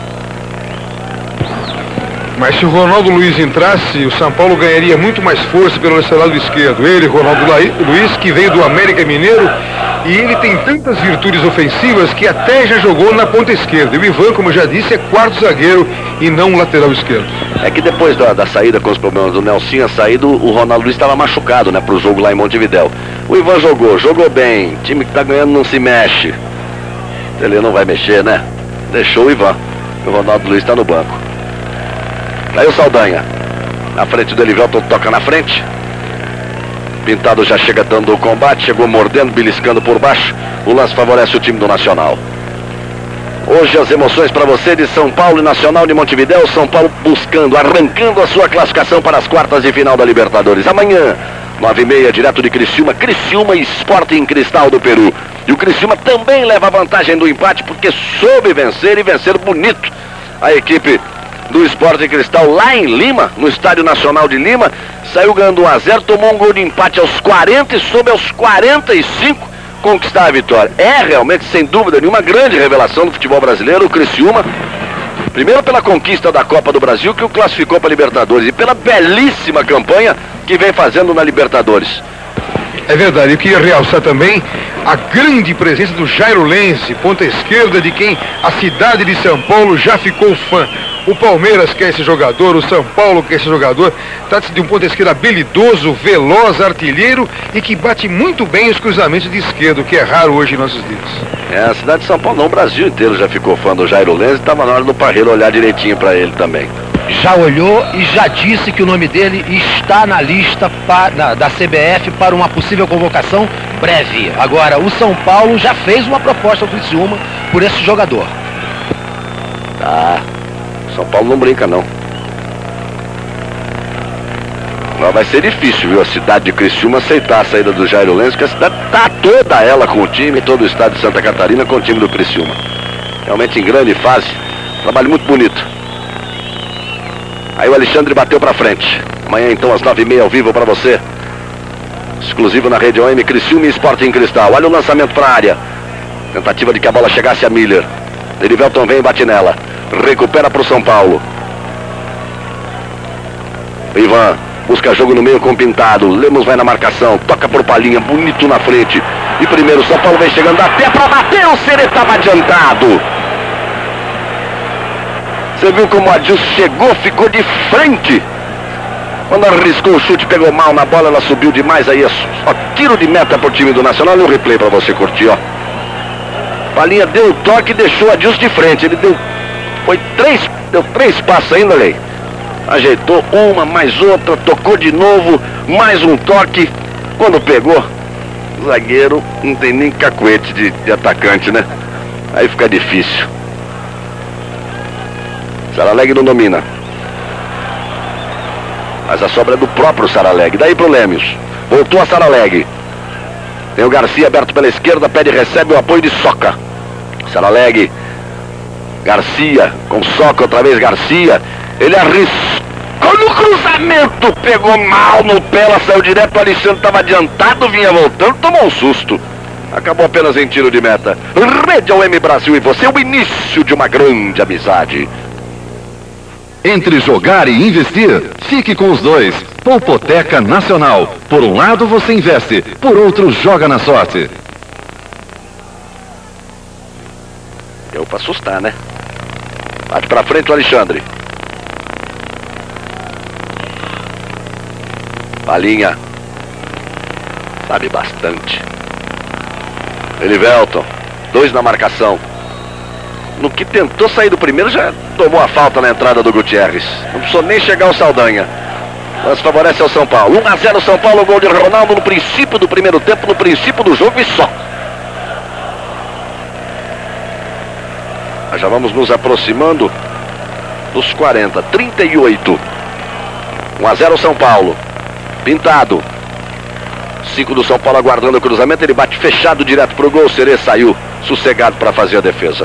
Mas se o Ronaldo Luiz entrasse, o São Paulo ganharia muito mais força pelo seu lado esquerdo. Ele, Ronaldo Luiz, que veio do América Mineiro, e ele tem tantas virtudes ofensivas que até já jogou na ponta esquerda. E o Ivan, como eu já disse, é quarto zagueiro e não lateral esquerdo. É que depois da, da saída com os problemas do Nelsinho, a saída, o Ronaldo Luiz estava machucado, né, pro jogo lá em Montevidéu. O Ivan jogou, jogou bem. O time que tá ganhando não se mexe. Ele não vai mexer, né? Deixou o Ivan. O Ronaldo Luiz está no banco. Aí o Saldanha, na frente do Elivelton, toca na frente. Pintado já chega dando o combate, chegou mordendo, beliscando por baixo. O lance favorece o time do Nacional. Hoje as emoções para você de São Paulo e Nacional de Montevidéu. São Paulo buscando, arrancando a sua classificação para as quartas de final da Libertadores. Amanhã, nove e meia, direto de Criciúma, Criciúma e Sporting Cristal do Peru. E o Criciúma também leva a vantagem do empate porque soube vencer e vencer bonito a equipe do Sporting Cristal lá em Lima, no Estádio Nacional de Lima. Saiu ganhando um a zero, tomou um gol de empate aos quarenta e soube aos quarenta e cinco conquistar a vitória. É realmente, sem dúvida nenhuma, grande revelação do futebol brasileiro, o Criciúma. Primeiro pela conquista da Copa do Brasil, que o classificou para a Libertadores, e pela belíssima campanha que vem fazendo na Libertadores. É verdade, eu queria realçar também a grande presença do Jairo Lense, ponta esquerda, de quem a cidade de São Paulo já ficou fã. O Palmeiras quer esse jogador, o São Paulo quer esse jogador. Trata-se de um ponta esquerda habilidoso, veloz, artilheiro e que bate muito bem os cruzamentos de esquerda, o que é raro hoje em nossos dias. É, a cidade de São Paulo não, o Brasil inteiro já ficou fã do Jairo Lense. Estava na hora do Parreiro olhar direitinho para ele também. já olhou e já disse que o nome dele está na lista pa, na, da C B F para uma possível convocação breve. Agora, o São Paulo já fez uma proposta ao Criciúma por esse jogador. Tá. São Paulo não brinca, não. Mas vai ser difícil, viu, a cidade de Criciúma aceitar a saída do Jairo Lenz, que a cidade tá toda ela com o time, todo o estado de Santa Catarina com o time do Criciúma. Realmente em grande fase, trabalho muito bonito. Aí o Alexandre bateu pra frente. Amanhã então às nove e meia ao vivo pra você. Exclusivo na Rede O M, Criciúma e Sporting Cristal. Olha o lançamento pra área. Tentativa de que a bola chegasse a Miller. Derivelton vem e bate nela. Recupera pro São Paulo. Ivan busca jogo no meio com Pintado. Lemos vai na marcação. Toca por Palinha, bonito na frente. E primeiro São Paulo vem chegando até pra bater. O Cere estava adiantado. Você viu como o Adilson chegou, ficou de frente. Quando arriscou o chute, pegou mal na bola, ela subiu demais. Aí é só tiro de meta pro time do Nacional. E o replay pra você curtir, ó. Palinha deu o toque e deixou o Adilson de frente. Ele deu, foi três, deu três passos ainda, Lei. Ajeitou uma, mais outra, tocou de novo, mais um toque. Quando pegou, o zagueiro não tem nem cacuete de, de atacante, né? Aí fica difícil. Saraleg não domina. Mas a sobra é do próprio Saraleg. Daí pro Lêmios. Voltou a Saraleg. Tem o Garcia aberto pela esquerda, pede e recebe o apoio de Soca. Saraleg. Garcia, com Soca, outra vez Garcia. Ele arriscou no cruzamento, pegou mal no pé, ela saiu direto, o Alexandre estava adiantado, vinha voltando, tomou um susto. Acabou apenas em tiro de meta. Rede O M Brasil e você, o início de uma grande amizade. Entre jogar e investir, fique com os dois. Poupoteca Nacional. Por um lado você investe, por outro joga na sorte. Deu pra assustar, né? Bate pra frente o Alexandre. Palinha. Sabe bastante. Elivelton. Dois na marcação. No que tentou sair do primeiro, já tomou a falta na entrada do Gutierrez. Não precisou nem chegar ao Saldanha. Mas favorece ao São Paulo. um a zero São Paulo, gol de Ronaldo no princípio do primeiro tempo, no princípio do jogo e só. Nós já vamos nos aproximando dos quarenta, trinta e oito. um a zero São Paulo. Pintado. cinco do São Paulo aguardando o cruzamento. Ele bate fechado direto pro gol. O Cere saiu sossegado para fazer a defesa.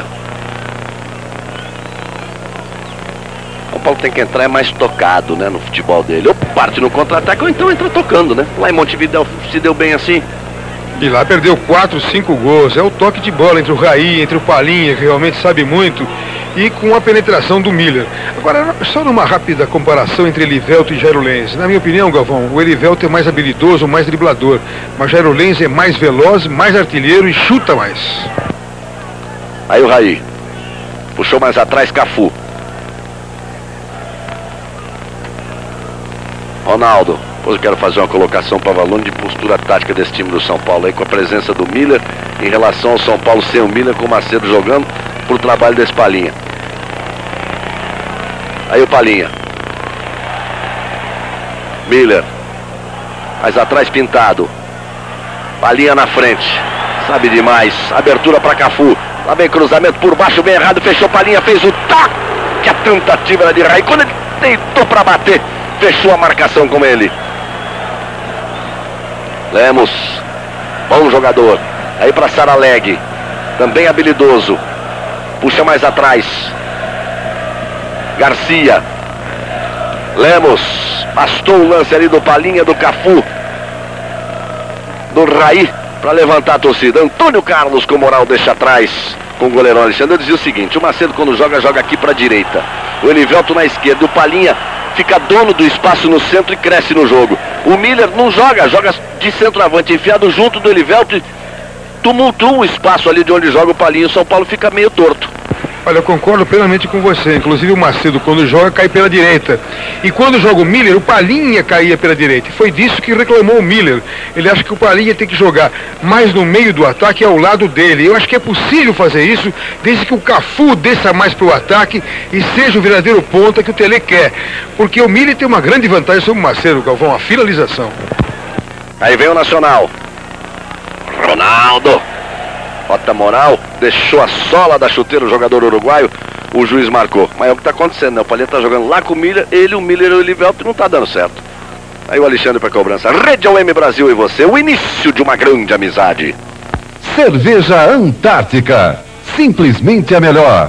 São Paulo tem que entrar é mais tocado, né, no futebol dele. Ou parte no contra-ataque ou então entra tocando, né? Lá em Montevidéu se deu bem assim. E lá perdeu quatro, cinco gols. É o toque de bola entre o Raí, entre o Palinha, que realmente sabe muito, e com a penetração do Miller. Agora, só numa rápida comparação entre Elivelton e Jairo Lenz. Na minha opinião, Galvão, o Elivelton é mais habilidoso, mais driblador. Mas Jairo Lenz é mais veloz, mais artilheiro e chuta mais. Aí o Raí. Puxou mais atrás, Cafu. Ronaldo. Depois eu quero fazer uma colocação para Valone de postura tática desse time do São Paulo aí, com a presença do Miller em relação ao São Paulo sem o Miller, com o Macedo jogando pro trabalho desse Palinha. Aí o Palinha. Miller. Mais atrás Pintado. Palinha na frente. Sabe demais. Abertura para Cafu. Lá vem cruzamento por baixo, bem errado. Fechou Palinha, fez o toque. A tentativa era de Raí. Quando ele tentou para bater, fechou a marcação com ele. Lemos. Bom jogador. Aí para Saraleg. Também habilidoso. Puxa mais atrás. Garcia. Lemos. Bastou o lance ali do Palinha, do Cafu. Do Raí. Para levantar a torcida. Antônio Carlos com moral deixa atrás. Com o goleirão Alexandre. Eu dizia o seguinte. O Macedo quando joga, joga aqui para a direita. O Elivelton na esquerda. O Palinha fica dono do espaço no centro e cresce no jogo. O Miller não joga. Joga de centroavante. Enfiado junto do Elivelton. Tumultua o espaço ali de onde joga o Palinha. O São Paulo fica meio torto. Olha, eu concordo plenamente com você. Inclusive o Macedo, quando joga, cai pela direita. E quando joga o Miller, o Palhinha caía pela direita. E foi disso que reclamou o Miller. Ele acha que o Palhinha tem que jogar mais no meio do ataque, ao lado dele. Eu acho que é possível fazer isso, desde que o Cafu desça mais para o ataque e seja o verdadeiro ponta que o Tele quer. Porque o Miller tem uma grande vantagem sobre o Macedo, Galvão, a finalização. Aí vem o Nacional. Ronaldo. Bota moral, deixou a sola da chuteira o jogador uruguaio, o juiz marcou. Mas é o que está acontecendo, né? O Palhinha está jogando lá com o Miller, ele, o Miller e o Elivelto, não está dando certo. Aí o Alexandre para cobrança. Rede ao M Brasil e você, o início de uma grande amizade. Cerveja Antártica, simplesmente a melhor.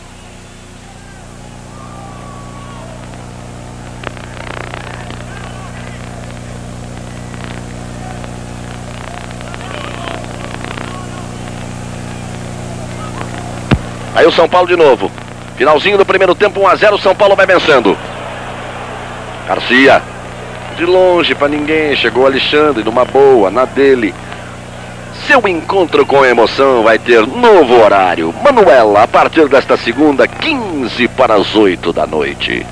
Aí o São Paulo de novo. Finalzinho do primeiro tempo, um a zero, o São Paulo vai vencendo. Garcia. De longe para ninguém, chegou o Alexandre numa boa, na dele. Seu encontro com emoção vai ter novo horário. Manuela, a partir desta segunda, quinze para as oito da noite.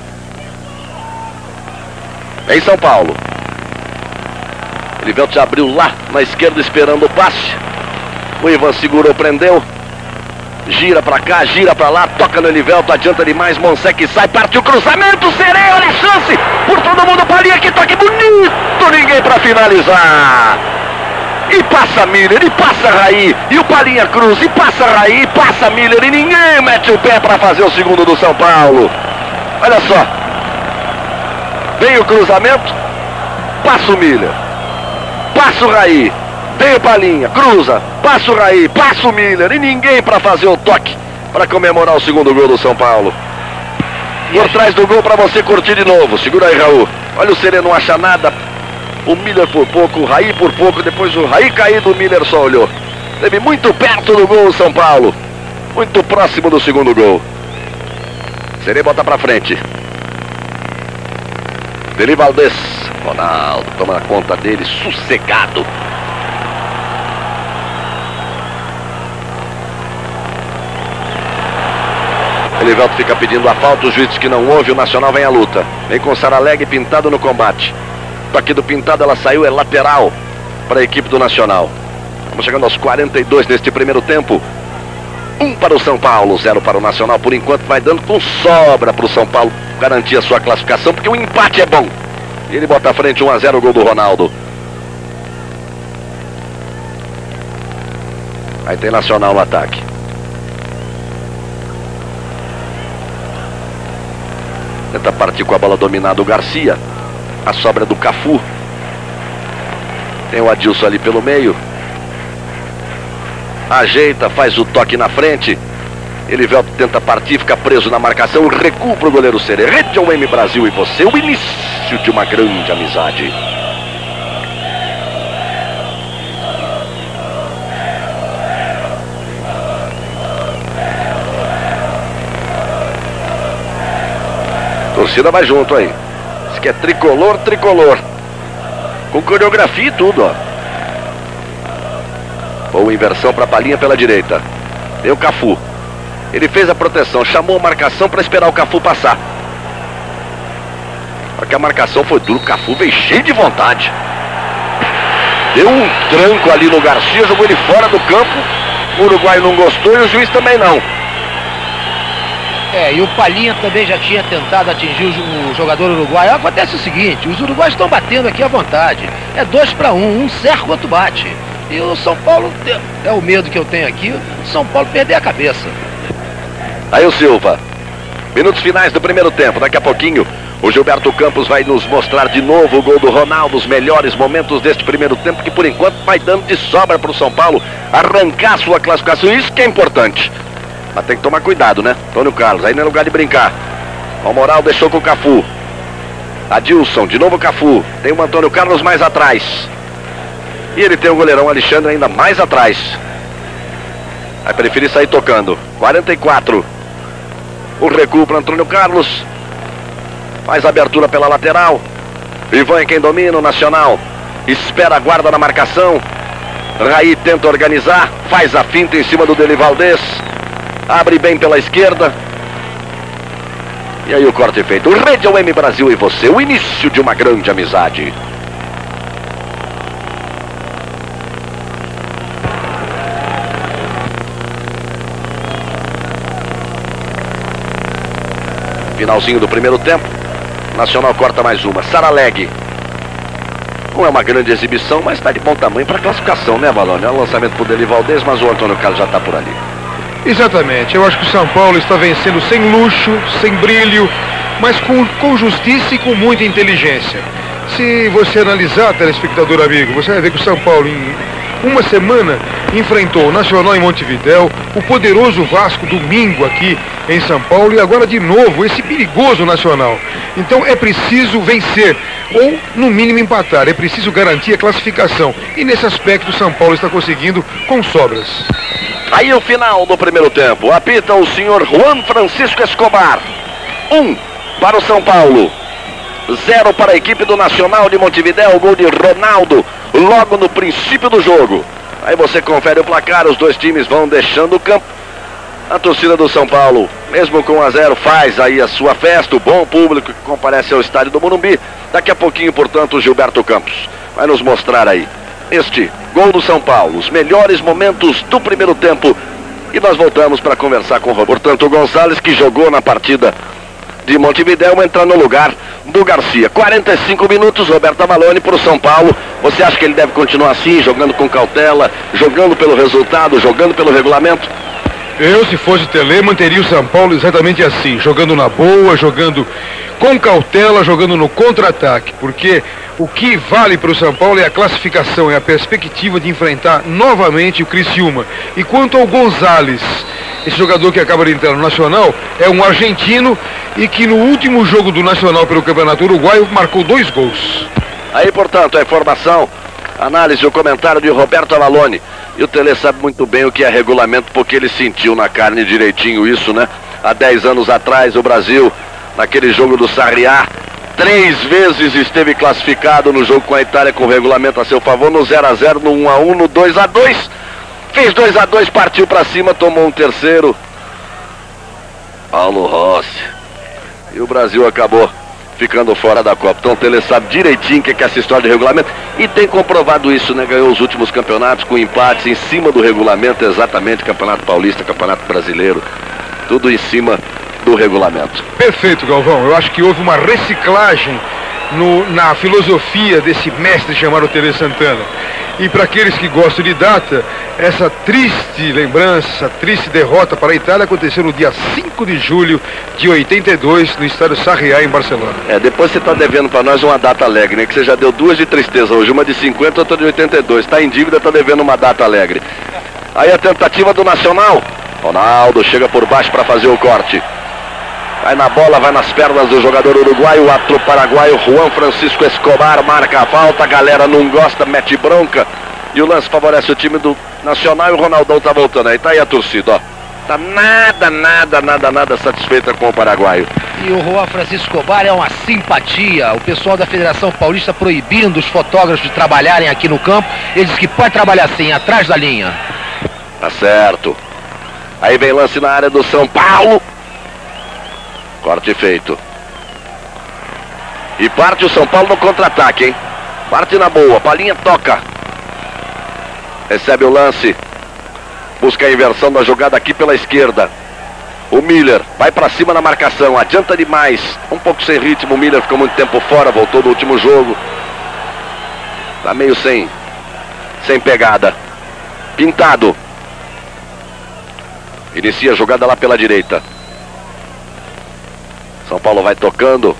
Em São Paulo. Elivelto já abriu lá na esquerda esperando o passe. O Ivan segurou, prendeu. Gira pra cá, gira pra lá, toca no Elivelto, adianta demais, Monsec sai, parte o cruzamento, Sereia, olha a chance, por todo mundo, Palhinha, que toque bonito, ninguém pra finalizar. E passa Miller, e passa Raí, e o Palhinha cruza, e passa Raí, e passa Miller, e ninguém mete o pé pra fazer o segundo do São Paulo. Olha só, vem o cruzamento, passa o Miller, passa o Raí. Vem o Palhinha, cruza, passa o Raí, passa o Miller e ninguém para fazer o toque para comemorar o segundo gol do São Paulo. Por trás do gol para você curtir de novo. Segura aí, Raul. Olha o Sereno, não acha nada. O Miller por pouco, o Raí por pouco. Depois o Raí caído, o Miller só olhou. Teve muito perto do gol o São Paulo. Muito próximo do segundo gol. Sereno bota para frente. Deli Valdez. Ronaldo toma conta dele, sossegado. Elivelto fica pedindo a falta, o juiz diz que não houve, o Nacional vem à luta. Vem com Saraleg, Pintado no combate. Toque do Pintado, ela saiu, é lateral para a equipe do Nacional. Estamos chegando aos quarenta e dois neste primeiro tempo. Um para o São Paulo, zero para o Nacional. Por enquanto vai dando com sobra para o São Paulo garantir a sua classificação, porque o empate é bom. Ele bota à frente, um a zero, o gol do Ronaldo. Aí tem Nacional no ataque. Tenta partir com a bola dominada o Garcia. A sobra do Cafu. Tem o Adilson ali pelo meio. Ajeita, faz o toque na frente. Elivelto tenta partir, fica preso na marcação. Recua pro goleiro Serê. Rede ao M Brasil e você. O início de uma grande amizade. Torcida vai junto aí. Isso que é tricolor, tricolor. Com coreografia e tudo, ó. Boa inversão para Palhinha pela direita. Deu o Cafu. Ele fez a proteção, chamou a marcação para esperar o Cafu passar. Porque a marcação foi dura, o Cafu veio cheio de vontade. Deu um tranco ali no Garcia, jogou ele fora do campo. O uruguaio não gostou e o juiz também não. É, e o Palhinha também já tinha tentado atingir o jogador uruguaio. Acontece o seguinte, os uruguaios estão batendo aqui à vontade. É dois para um, um cerca, o outro bate. E o São Paulo, é o medo que eu tenho aqui, o São Paulo perder a cabeça. Aí o Silva. Minutos finais do primeiro tempo, daqui a pouquinho o Gilberto Campos vai nos mostrar de novo o gol do Ronaldo, os melhores momentos deste primeiro tempo, que por enquanto vai dando de sobra para o São Paulo arrancar sua classificação, isso que é importante. Mas tem que tomar cuidado, né? Antônio Carlos, aí não é lugar de brincar. O Moral deixou com o Cafu. Adilson, de novo o Cafu. Tem o Antônio Carlos mais atrás. E ele tem o goleirão Alexandre ainda mais atrás. Vai preferir sair tocando. quarenta e quatro. O recuo para Antônio Carlos. Faz a abertura pela lateral. Ivan é quem domina, o Nacional espera a guarda na marcação. Raí tenta organizar. Faz a finta em cima do Deli Valdez. Abre bem pela esquerda. E aí o corte feito. Radio M Brasil e você. O início de uma grande amizade. Finalzinho do primeiro tempo. Nacional corta mais uma. Saraleg. Não é uma grande exibição, mas está de bom tamanho para classificação, né, Valone? É um lançamento para o Deli Valdez, mas o Antônio Carlos já está por ali. Exatamente. Eu acho que o São Paulo está vencendo sem luxo, sem brilho, mas com, com justiça e com muita inteligência. Se você analisar, telespectador amigo, você vai ver que o São Paulo, em uma semana, enfrentou o Nacional em Montevidéu, o poderoso Vasco domingo aqui em São Paulo e agora de novo esse perigoso Nacional. Então é preciso vencer ou no mínimo empatar, é preciso garantir a classificação e nesse aspecto o São Paulo está conseguindo com sobras. Aí o final do primeiro tempo, apita o senhor Juan Francisco Escobar. Um para o São Paulo, zero para a equipe do Nacional de Montevidéu, gol de Ronaldo logo no princípio do jogo. Aí você confere o placar, os dois times vão deixando o campo. A torcida do São Paulo, mesmo com um a zero, faz aí a sua festa, o bom público que comparece ao estádio do Morumbi. Daqui a pouquinho, portanto, o Gilberto Campos vai nos mostrar aí este gol do São Paulo, os melhores momentos do primeiro tempo. E nós voltamos para conversar com o Roberto. Portanto, o Gonçalves, que jogou na partida de Montevidéu, entra no lugar do Garcia. quarenta e cinco minutos, Roberto Avalone para o São Paulo. Você acha que ele deve continuar assim, jogando com cautela, jogando pelo resultado, jogando pelo regulamento? Eu, se fosse Tele, manteria o São Paulo exatamente assim, jogando na boa, jogando com cautela, jogando no contra-ataque, porque o que vale para o São Paulo é a classificação, é a perspectiva de enfrentar novamente o Criciúma. E quanto ao Gonzalez, esse jogador que acaba de entrar no Nacional, é um argentino e que no último jogo do Nacional pelo Campeonato Uruguaio marcou dois gols. Aí, portanto, a informação, análise, o comentário de Roberto Avalone. E o Tele sabe muito bem o que é regulamento, porque ele sentiu na carne direitinho isso, né? Há dez anos atrás, o Brasil, naquele jogo do Sarriá, três vezes esteve classificado no jogo com a Itália com o regulamento a seu favor, no zero a zero, no um a um, no dois a dois. Fez dois a dois, partiu para cima, tomou um terceiro. Paulo Rossi. E o Brasil acabou ficando fora da Copa. Então o Tele sabe direitinho o que é essa história de regulamento e tem comprovado isso, né? Ganhou os últimos campeonatos com empates em cima do regulamento, exatamente, Campeonato Paulista, Campeonato Brasileiro, tudo em cima do regulamento. Perfeito, Galvão. Eu acho que houve uma reciclagem no, na filosofia desse mestre chamado Tele Santana. E para aqueles que gostam de data, essa triste lembrança, essa triste derrota para a Itália aconteceu no dia cinco de julho de oitenta e dois, no estádio Sarriá, em Barcelona. É, depois você está devendo para nós uma data alegre, né? Que você já deu duas de tristeza hoje, uma de cinquenta, outra de oitenta e dois. Está em dívida, está devendo uma data alegre. Aí a tentativa do Nacional. Ronaldo chega por baixo para fazer o corte. Vai na bola, vai nas pernas do jogador uruguaio, o atro paraguaio Juan Francisco Escobar marca a falta, a galera não gosta, mete bronca. E o lance favorece o time do Nacional e o Ronaldão tá voltando aí, tá aí a torcida, ó. Tá nada, nada, nada, nada satisfeita com o paraguaio. E o Juan Francisco Escobar é uma simpatia. O pessoal da Federação Paulista proibindo os fotógrafos de trabalharem aqui no campo. Ele diz que pode trabalhar assim, atrás da linha. Tá certo. Aí vem lance na área do São Paulo. Corte feito. E parte o São Paulo no contra-ataque, hein? Parte na boa, Palinha toca. Recebe o lance. Busca a inversão da jogada aqui pela esquerda. O Miller vai pra cima na marcação, adianta demais. Um pouco sem ritmo, o Miller ficou muito tempo fora, voltou no último jogo. Tá meio sem, sem pegada. Pintado. Inicia a jogada lá pela direita. São Paulo vai tocando.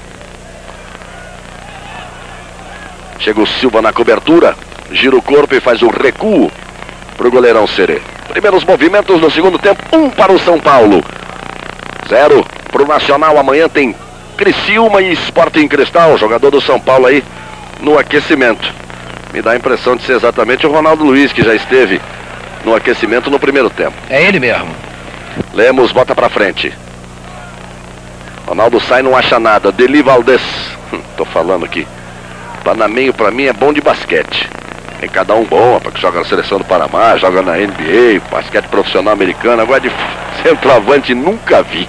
Chega o Silva na cobertura. Gira o corpo e faz o recuo para o goleirão Serê. Primeiros movimentos no segundo tempo. Um para o São Paulo. Zero para o Nacional. Amanhã tem Criciúma e Sporting Cristal. Jogador do São Paulo aí no aquecimento. Me dá a impressão de ser exatamente o Ronaldo Luiz, que já esteve no aquecimento no primeiro tempo. É ele mesmo. Lemos, bota para frente. Ronaldo sai, não acha nada. Deli Valdez, tô falando aqui. Panameio pra mim é bom de basquete. Tem cada um bom, rapaz, que joga na seleção do Panamá, joga na N B A, basquete profissional americano. Agora de Centroavante nunca vi.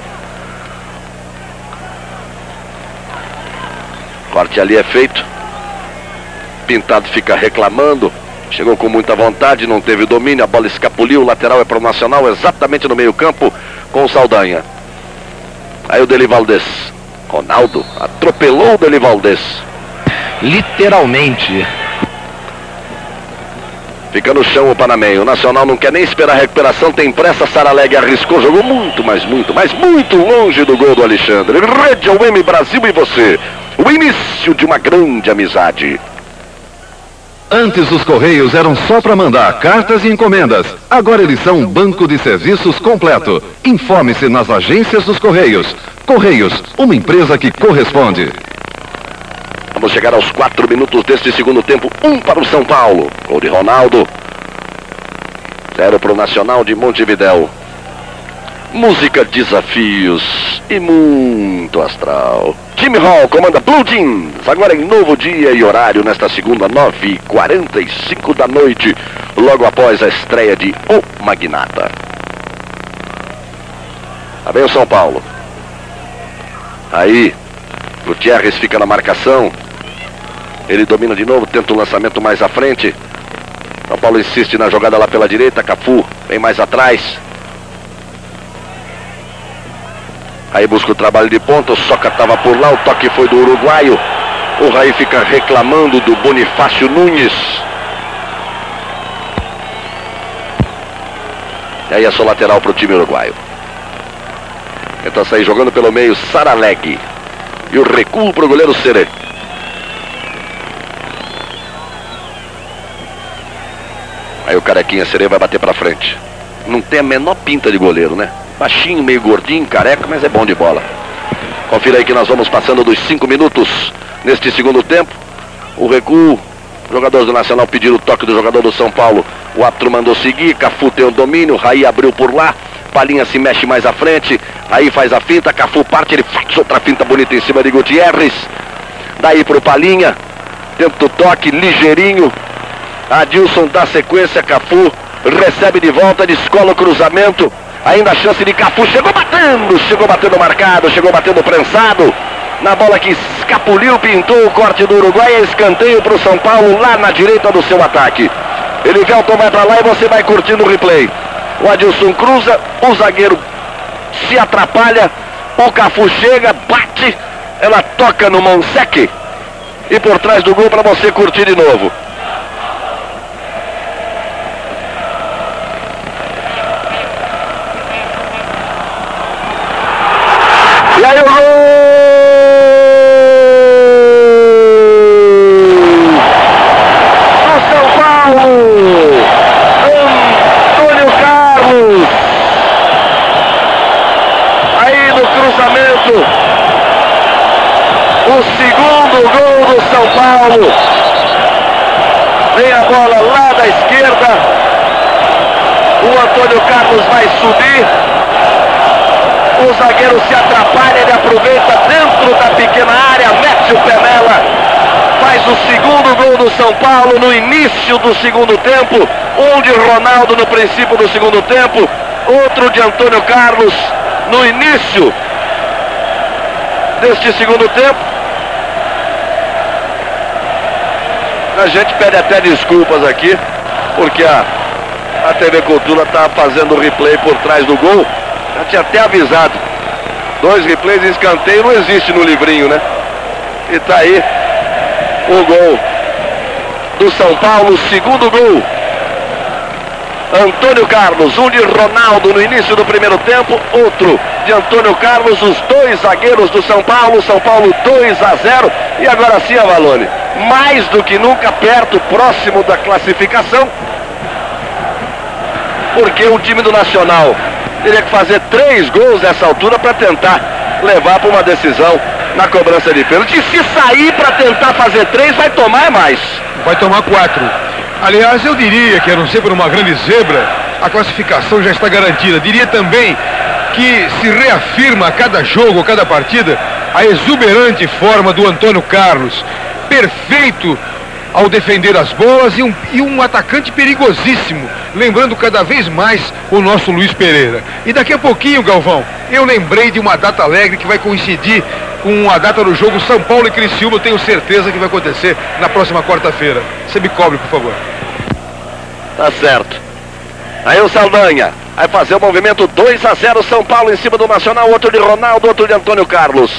Corte ali é feito. Pintado fica reclamando. Chegou com muita vontade, não teve domínio. A bola escapuliu. O lateral é para o Nacional, exatamente no meio campo, com o Saldanha. Aí o Deli Valdez. Ronaldo atropelou o Deli Valdez. Literalmente. Fica no chão o Panamenho. O Nacional não quer nem esperar a recuperação. Tem pressa. Saraleg arriscou. Jogou muito, mas muito, mas muito longe do gol do Alexandre. Rede ao M Brasil e você. O início de uma grande amizade. Antes os Correios eram só para mandar cartas e encomendas. Agora eles são um banco de serviços completo. Informe-se nas agências dos Correios. Correios, uma empresa que corresponde. Vamos chegar aos quatro minutos deste segundo tempo. Um para o São Paulo. Gol de Ronaldo. Zero para o Nacional de Montevidéu. Música, desafios e muito astral. Jimmy Hall comanda Blue Jeans. Agora em novo dia e horário nesta segunda, nove e quarenta e cinco da noite. Logo após a estreia de O Magnata. Lá vem o São Paulo. Aí, Gutierrez fica na marcação. Ele domina de novo, tenta o lançamento mais à frente. São Paulo insiste na jogada lá pela direita. Cafu vem mais atrás. Aí busca o trabalho de ponta. O Soca estava por lá. O toque foi do uruguaio. O Raí fica reclamando do Bonifácio Nunes. E aí é só lateral para o time uruguaio. Tenta sair jogando pelo meio Saraleg. E o recuo para o goleiro Serê. Aí o carequinha Serê vai bater para frente. Não tem a menor pinta de goleiro, né? Baixinho, meio gordinho, careca, mas é bom de bola. Confira aí que nós vamos passando dos cinco minutos neste segundo tempo. O recuo. Jogadores do Nacional pediram o toque do jogador do São Paulo. O árbitro mandou seguir. Cafu tem o domínio. Raí abriu por lá. Palinha se mexe mais à frente. Aí faz a finta. Cafu parte. Ele faz outra finta bonita em cima de Gutierrez. Daí pro Palinha. Tenta o toque ligeirinho. Adilson dá sequência. Cafu recebe de volta. Descola o cruzamento. Ainda a chance de Cafu. Chegou batendo. Chegou batendo marcado. Chegou batendo prensado. Na bola que escapuliu, pintou o corte do Uruguai. É escanteio para o São Paulo lá na direita do seu ataque. Elivelton vai para lá e você vai curtindo o replay. O Adilson cruza, o zagueiro se atrapalha. O Cafu chega, bate. Ela toca no Monsec. E por trás do gol para você curtir de novo. E aí o gol! Do São Paulo! Antônio Carlos! Aí no cruzamento, o segundo gol do São Paulo. Vem a bola lá da esquerda. O Antônio Carlos vai subir. O zagueiro se atrapalha, ele aproveita dentro da pequena área, mete o pé nela, faz o segundo gol do São Paulo no início do segundo tempo, um de Ronaldo no princípio do segundo tempo, outro de Antônio Carlos no início deste segundo tempo. A gente pede até desculpas aqui, porque a, a T V Cultura está fazendo o replay por trás do gol. Já tinha até avisado. Dois replays em escanteio não existe no livrinho, né? E tá aí o gol do São Paulo, segundo gol. Antônio Carlos, um de Ronaldo no início do primeiro tempo, outro de Antônio Carlos, os dois zagueiros do São Paulo. São Paulo dois a zero. E agora sim, Avalone, mais do que nunca perto, próximo da classificação. Porque o time do Nacional teria que fazer três gols nessa altura para tentar levar para uma decisão na cobrança de pênalti. E se sair para tentar fazer três, vai tomar mais. Vai tomar quatro. Aliás, eu diria que, a não ser por uma grande zebra, a classificação já está garantida. Diria também que se reafirma a cada jogo, a cada partida, a exuberante forma do Antônio Carlos. Perfeito ao defender as bolas e um, e um atacante perigosíssimo, lembrando cada vez mais o nosso Luiz Pereira. E daqui a pouquinho, Galvão, eu lembrei de uma data alegre que vai coincidir com a data do jogo São Paulo e Criciúma, eu tenho certeza que vai acontecer na próxima quarta-feira. Você me cobre, por favor. Tá certo. Aí o Saldanha vai fazer o movimento dois a zero São Paulo em cima do Nacional, outro de Ronaldo, outro de Antônio Carlos.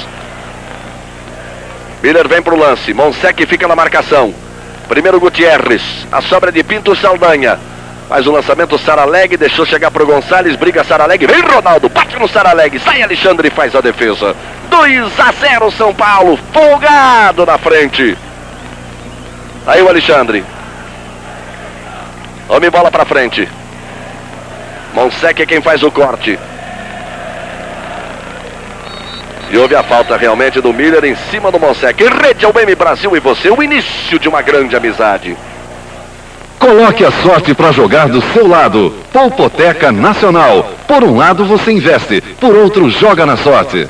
Miller vem pro lance, Monsec fica na marcação. Primeiro Gutierrez, a sobra de Pinto, Saldanha. Faz o lançamento, Saraleg, deixou chegar pro Gonçalves, briga Saraleg, vem Ronaldo, bate no Saraleg, sai Alexandre e faz a defesa. dois a zero São Paulo, folgado na frente. Aí o Alexandre. Homem bola pra frente. Monsec é quem faz o corte. E houve a falta realmente do Miller em cima do Monsec. Rede ao M Brasil e você, o início de uma grande amizade. Coloque a sorte para jogar do seu lado. Polpoteca Nacional. Por um lado você investe, por outro joga na sorte.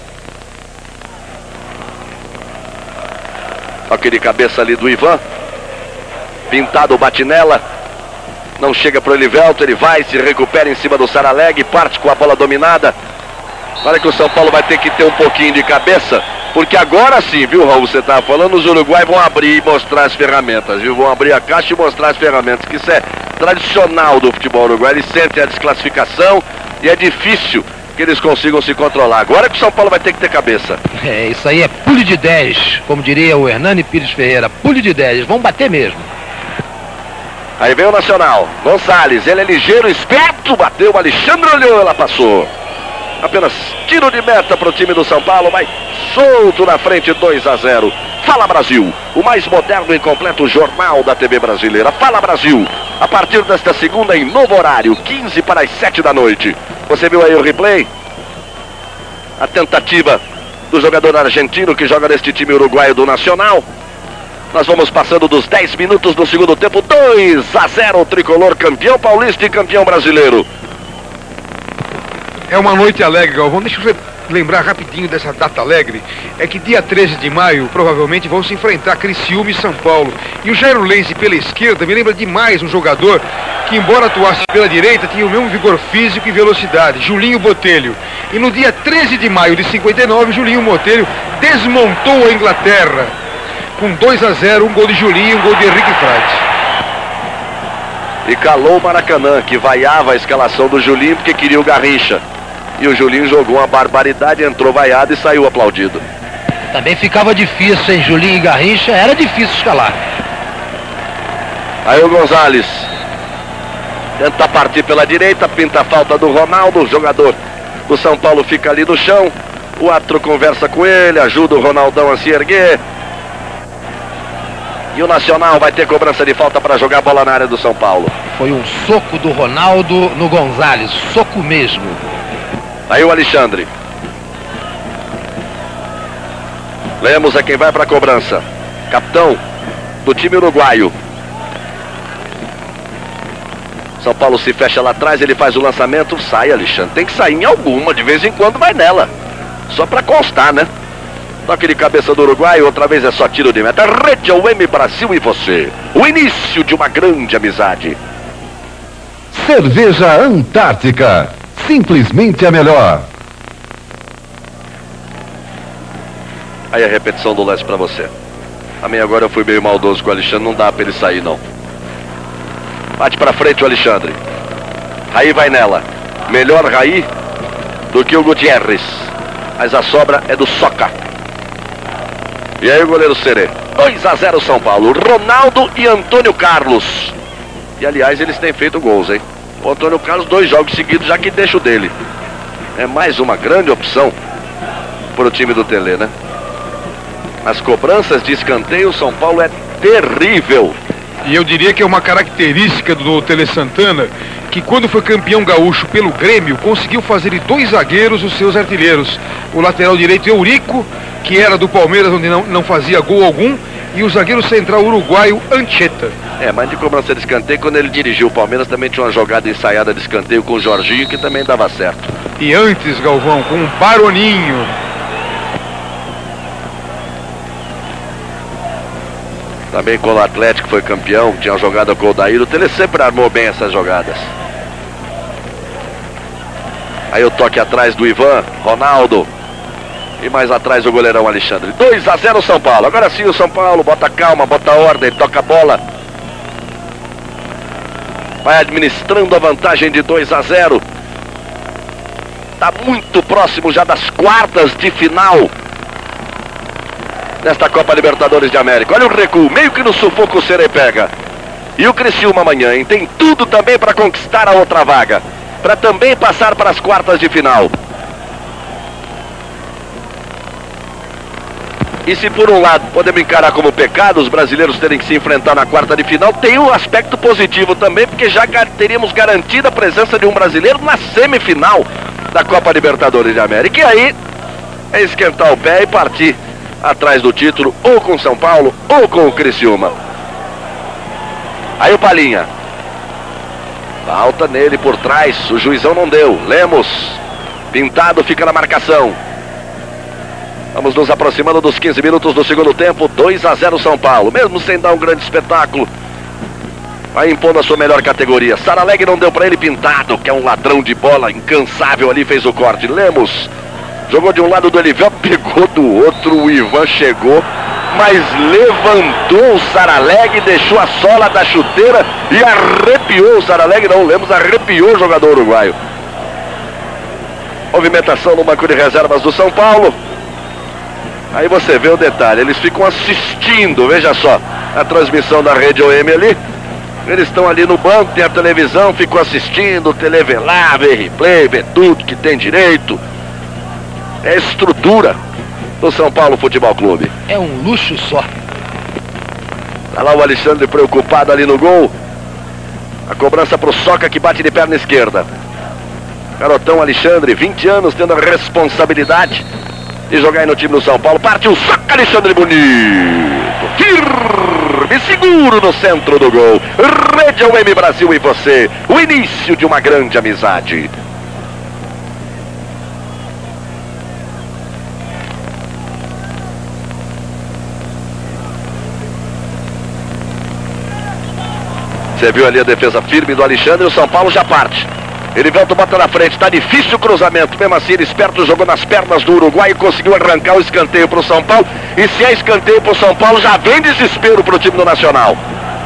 Aquele cabeça ali do Ivan. Pintado, bate nela. Não chega pro Elivelto, ele vai, se recupera em cima do Saraleg, parte com a bola dominada. Olha que o São Paulo vai ter que ter um pouquinho de cabeça, porque agora sim, viu, Raul, você estava falando, os uruguaios vão abrir e mostrar as ferramentas, viu? Vão abrir a caixa e mostrar as ferramentas, que isso é tradicional do futebol uruguaio. Eles sentem a desclassificação e é difícil que eles consigam se controlar. Agora que o São Paulo vai ter que ter cabeça. É, isso aí é pule de dez, como diria o Hernani Pires Ferreira, pule de dez, vão bater mesmo. Aí vem o Nacional, Gonçalves, ele é ligeiro, esperto, bateu, o Alexandre olhou, ela passou. Apenas tiro de meta para o time do São Paulo, vai solto na frente, dois a zero. Fala Brasil, o mais moderno e completo jornal da T V brasileira. Fala Brasil, a partir desta segunda em novo horário, quinze para as sete da noite. Você viu aí o replay? A tentativa do jogador argentino que joga neste time uruguaio do Nacional. Nós vamos passando dos dez minutos do segundo tempo, dois a zero, o tricolor campeão paulista e campeão brasileiro. É uma noite alegre, Galvão. Deixa eu lembrar rapidinho dessa data alegre. É que dia treze de maio, provavelmente, vão se enfrentar Criciúma e São Paulo. E o Jairo Lense pela esquerda me lembra demais um jogador que, embora atuasse pela direita, tinha o mesmo vigor físico e velocidade, Julinho Botelho. E no dia treze de maio de cinquenta e nove, Julinho Botelho desmontou a Inglaterra. Com dois a zero, um gol de Julinho, um gol de Henrique Frade. E calou o Maracanã, que vaiava a escalação do Julinho porque queria o Garrincha. E o Julinho jogou uma barbaridade, entrou vaiado e saiu aplaudido. Também ficava difícil, hein? Julinho e Garrincha, era difícil escalar. Aí o Gonçalves tenta partir pela direita, pinta a falta do Ronaldo, o jogador do São Paulo fica ali no chão. O árbitro conversa com ele, ajuda o Ronaldão a se erguer. E o Nacional vai ter cobrança de falta para jogar a bola na área do São Paulo. Foi um soco do Ronaldo no Gonçalves, soco mesmo. Aí o Alexandre. Lemos é quem vai para a cobrança. Capitão do time uruguaio. São Paulo se fecha lá atrás, ele faz o lançamento, sai Alexandre. Tem que sair em alguma, de vez em quando vai nela. Só para constar, né? Toque de cabeça do Uruguai, outra vez é só tiro de meta. Rede ao M Brasil e você. O início de uma grande amizade. Cerveja Antártica. Simplesmente a melhor. Aí a repetição do lance pra você. Também agora eu fui meio maldoso com o Alexandre, não dá pra ele sair não. Bate pra frente o Alexandre. Raí vai nela. Melhor Raí do que o Gutierrez. Mas a sobra é do Soca. E aí o goleiro Serê. dois a zero São Paulo. Ronaldo e Antônio Carlos. E aliás eles têm feito gols, hein? O Antônio Carlos, dois jogos seguidos, já que deixa o dele. É mais uma grande opção para o time do Tele, né? Nas cobranças de escanteio, o São Paulo é terrível. E eu diria que é uma característica do Tele Santana, que quando foi campeão gaúcho pelo Grêmio, conseguiu fazer de dois zagueiros os seus artilheiros. O lateral direito Eurico, que era do Palmeiras, onde não, não fazia gol algum, e o zagueiro central uruguaio Anchieta. É, mas de cobrança de escanteio, quando ele dirigiu o Palmeiras, também tinha uma jogada ensaiada de escanteio com o Jorginho, que também dava certo. E antes, Galvão, com o Baroninho. Também quando o Atlético foi campeão, tinha jogado com o Daíro, ele sempre armou bem essas jogadas. Aí o toque atrás do Ivan, Ronaldo. E mais atrás o goleirão Alexandre. dois a zero São Paulo. Agora sim o São Paulo bota calma, bota ordem, toca a bola. Vai administrando a vantagem de dois a zero. Está muito próximo já das quartas de final nesta Copa Libertadores de América. Olha o recuo, meio que no sufoco o Serê pega. E o Criciúma amanhã, hein? Tem tudo também para conquistar a outra vaga, para também passar para as quartas de final. E se por um lado podemos encarar como pecado os brasileiros terem que se enfrentar na quarta de final, tem um aspecto positivo também, porque já teríamos garantida a presença de um brasileiro na semifinal da Copa Libertadores de América. E aí é esquentar o pé e partir atrás do título, ou com São Paulo ou com o Criciúma. Aí o Palinha, falta nele por trás, o juizão não deu. Lemos, Pintado fica na marcação. Vamos nos aproximando dos quinze minutos do segundo tempo. Dois a zero São Paulo, mesmo sem dar um grande espetáculo, vai impondo a sua melhor categoria. Saraleg não deu para ele. Pintado, que é um ladrão de bola, incansável ali, fez o corte. Lemos jogou de um lado do Elivel, pegou do outro. O Ivan chegou, mas levantou o Saraleg, deixou a sola da chuteira e arrepiou o Saraleg. Não, o Lemos arrepiou o jogador uruguaio. Movimentação no banco de reservas do São Paulo. Aí você vê o detalhe, eles ficam assistindo, veja só, a transmissão da Rede O M ali. Eles estão ali no banco, tem a televisão, ficam assistindo, televelar, vê replay, vê tudo que tem direito. É a estrutura do São Paulo Futebol Clube. É um luxo só. Tá lá o Alexandre preocupado ali no gol. A cobrança pro Soca, que bate de perna esquerda. Garotão Alexandre, vinte anos, tendo a responsabilidade de jogar aí no time do São Paulo. Parte o Soca, Alexandre, bonito, firme, seguro no centro do gol. Rede O M Brasil e você, o início de uma grande amizade. Você viu ali a defesa firme do Alexandre e o São Paulo já parte. Elivelto bota na frente, tá difícil o cruzamento, mesmo assim ele esperto, jogou nas pernas do Uruguai e conseguiu arrancar o escanteio pro São Paulo. E se é escanteio pro São Paulo, já vem desespero pro time do Nacional.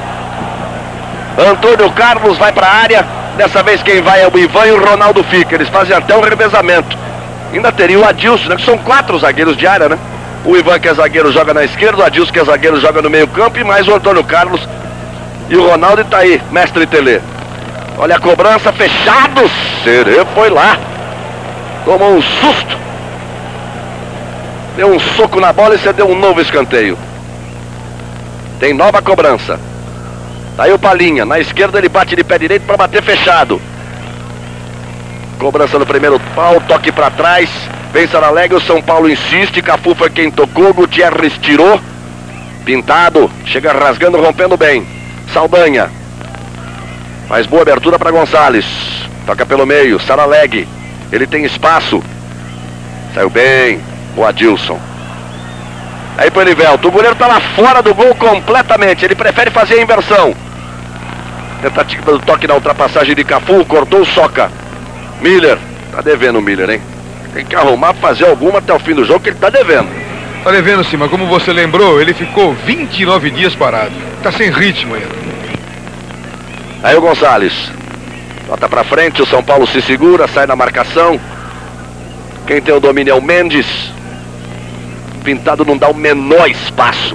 Antônio Carlos vai pra área, dessa vez quem vai é o Ivan e o Ronaldo fica, eles fazem até um revezamento. Ainda teria o Adilson, né, que são quatro zagueiros de área, né? O Ivan, que é zagueiro, joga na esquerda, o Adilson, que é zagueiro, joga no meio campo, e mais o Antônio Carlos e o Ronaldo. E tá aí, mestre Tele. Olha a cobrança, fechado. Serê foi lá, tomou um susto, deu um soco na bola e cedeu um novo escanteio. Tem nova cobrança. Tá aí o Palinha, na esquerda ele bate de pé direito para bater fechado. Cobrança no primeiro pau, toque para trás. Vem Saraleg, o São Paulo insiste. Cafu foi quem tocou, Gutierrez tirou. Pintado, chega rasgando, rompendo bem. Saldanha, mais boa abertura para Gonçalves. Toca pelo meio, Saraleg, ele tem espaço. Saiu bem o Adilson. Aí pro Elivelto, o goleiro tá lá fora do gol completamente, ele prefere fazer a inversão. Tentativa do toque na ultrapassagem de Cafu, cortou o Soca. Miller, tá devendo o Miller, hein? Tem que arrumar, fazer alguma até o fim do jogo, que ele tá devendo. Tá devendo sim, mas como você lembrou, ele ficou vinte e nove dias parado. Tá sem ritmo ainda. Aí o Gonçalves bota pra frente, o São Paulo se segura, sai na marcação. Quem tem o domínio é o Mendes. Pintado não dá o menor espaço.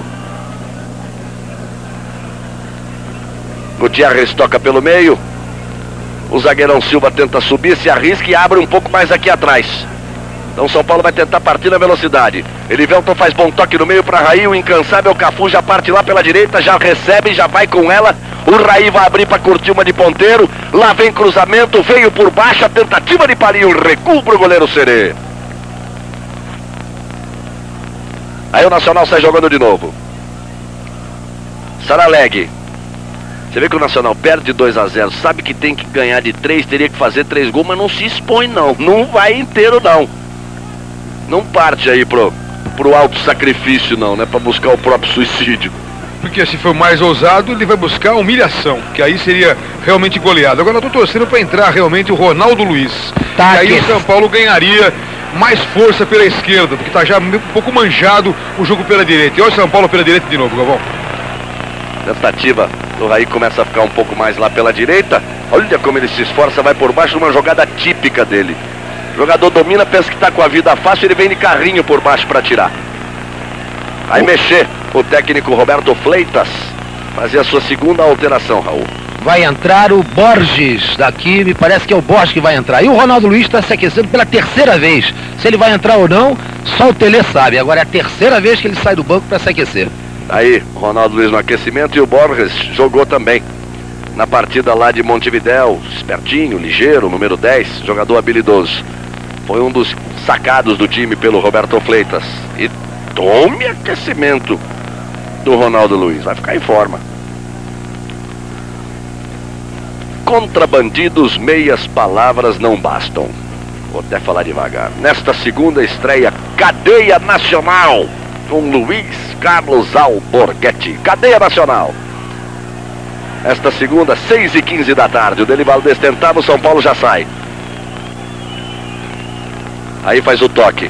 Gutierrez toca pelo meio. O zagueirão Silva tenta subir, se arrisca e abre um pouco mais aqui atrás. Então São Paulo vai tentar partir na velocidade. Elivelton faz bom toque no meio para Raí. O incansável Cafu já parte lá pela direita, já recebe, já vai com ela. O Raí vai abrir para curtir uma de ponteiro. Lá vem cruzamento, veio por baixo, a tentativa de Palinho, recuo pro goleiro Serê. Aí o Nacional sai jogando de novo. Saraleg. Você vê que o Nacional perde dois a zero, sabe que tem que ganhar de três, teria que fazer três gols, mas não se expõe não, não vai inteiro não. Não parte aí pro, pro alto sacrifício não, né, pra buscar o próprio suicídio. porque se for mais ousado, ele vai buscar humilhação, que aí seria realmente goleado. Agora eu tô torcendo para entrar realmente o Ronaldo Luiz. Tá, e aí que... o São Paulo ganharia mais força pela esquerda, porque tá já um pouco manjado o jogo pela direita. E olha o São Paulo pela direita de novo, Galvão. Tentativa do Raí começa a ficar um pouco mais lá pela direita. Olha como ele se esforça, vai por baixo numa jogada típica dele. O jogador domina, pensa que tá com a vida fácil, ele vem de carrinho por baixo para tirar. Aí oh. mexer o técnico Roberto Fleitas, fazer a sua segunda alteração, Raul. Vai entrar o Borges daqui, me parece que é o Borges que vai entrar. E o Ronaldo Luiz está se aquecendo pela terceira vez. Se ele vai entrar ou não, só o Tele sabe. Agora é a terceira vez que ele sai do banco para se aquecer. Aí, Ronaldo Luiz no aquecimento e o Borges jogou também na partida lá de Montevidéu. Espertinho, ligeiro, número dez, jogador habilidoso. Foi um dos sacados do time pelo Roberto Fleitas. E tome aquecimento do Ronaldo Luiz, vai ficar em forma. Contra bandidos, meias palavras não bastam. Vou até falar devagar. Nesta segunda estreia, Cadeia Nacional, com Luiz Carlos Alborguete. Cadeia Nacional. Esta segunda, seis e quinze da tarde. O Delival destentado, São Paulo já sai. Aí faz o toque.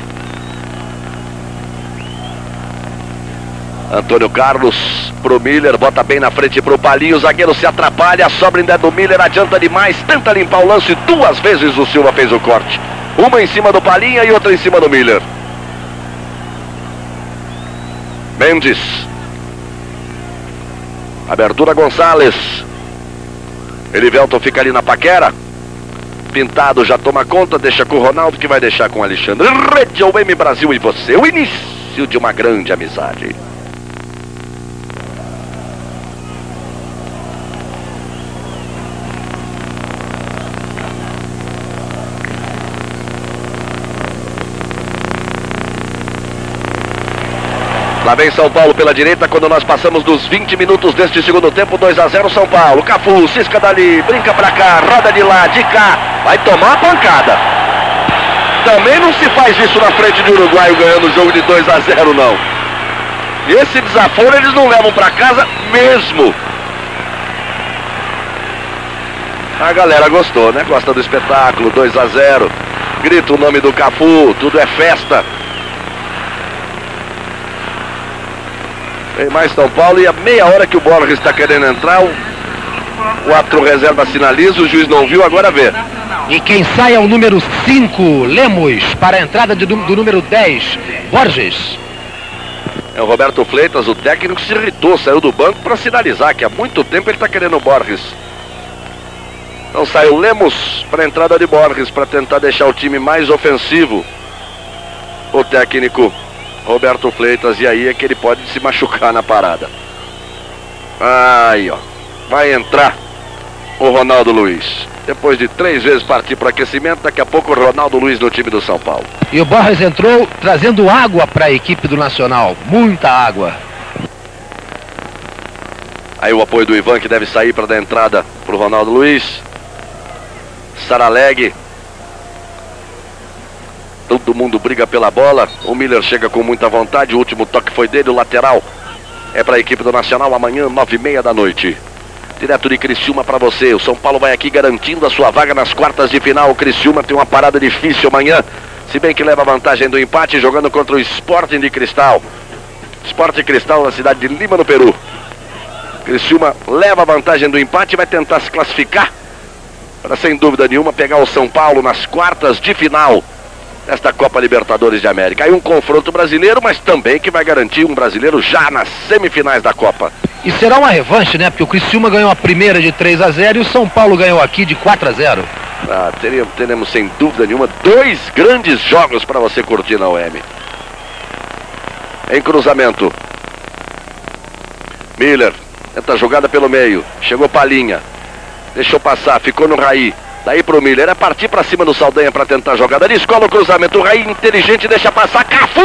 Antônio Carlos pro Miller, bota bem na frente pro Palinho, o zagueiro se atrapalha, sobra ainda do Miller, adianta demais, tenta limpar o lance, duas vezes o Silva fez o corte. Uma em cima do Palinha e outra em cima do Miller. Mendes. Abertura Gonçalves. Elivelton fica ali na paquera. Pintado já toma conta, deixa com o Ronaldo, que vai deixar com o Alexandre. Rede O M Brasil e você, o início de uma grande amizade. Lá vem São Paulo pela direita quando nós passamos dos vinte minutos deste segundo tempo. Dois a zero São Paulo. Cafu, cisca dali, brinca pra cá, roda de lá, de cá. Vai tomar a pancada. Também não se faz isso na frente de Uruguai ganhando o jogo de dois a zero, não. E esse desaforo eles não levam pra casa mesmo. A galera gostou, né? Gosta do espetáculo. Dois a zero. Grita o nome do Cafu, tudo é festa. Tem mais São Paulo e a meia hora que o Borges está querendo entrar, o, o árbitro reserva sinaliza, o juiz não viu, agora vê. E quem sai é o número cinco, Lemos, para a entrada de, do número dez, Borges. É o Roberto Fleitas, o técnico, se irritou, saiu do banco para sinalizar que há muito tempo ele está querendo o Borges. Então sai o Lemos para a entrada de Borges, para tentar deixar o time mais ofensivo. O técnico Roberto Fleitas, e aí é que ele pode se machucar na parada. Aí, ó. Vai entrar o Ronaldo Luiz. Depois de três vezes partir para aquecimento, daqui a pouco o Ronaldo Luiz no time do São Paulo. E o Borges entrou trazendo água para a equipe do Nacional. Muita água. Aí o apoio do Ivan, que deve sair para dar entrada para o Ronaldo Luiz. Saraleg. Todo mundo briga pela bola. O Miller chega com muita vontade. O último toque foi dele. O lateral é para a equipe do Nacional. Amanhã, nove e meia da noite. Direto de Criciúma para você. O São Paulo vai aqui garantindo a sua vaga nas quartas de final. O Criciúma tem uma parada difícil amanhã. Se bem que leva vantagem do empate, jogando contra o Sporting de Cristal. Sporting Cristal na cidade de Lima, no Peru. Criciúma leva vantagem do empate e vai tentar se classificar para, sem dúvida nenhuma, pegar o São Paulo nas quartas de final esta Copa Libertadores de América. Aí um confronto brasileiro, mas também que vai garantir um brasileiro já nas semifinais da Copa. E será uma revanche, né? Porque o Criciúma ganhou a primeira de três a zero e o São Paulo ganhou aqui de quatro a zero. Ah, teremos, teremos sem dúvida nenhuma dois grandes jogos para você curtir na U E M. Em cruzamento, Miller tenta jogada pelo meio, chegou Palinha, deixou passar, ficou no Raí. Daí pro Miller, é partir pra cima do Saldanha pra tentar a jogada. Ele escola o cruzamento, o Raí inteligente deixa passar, Cafu!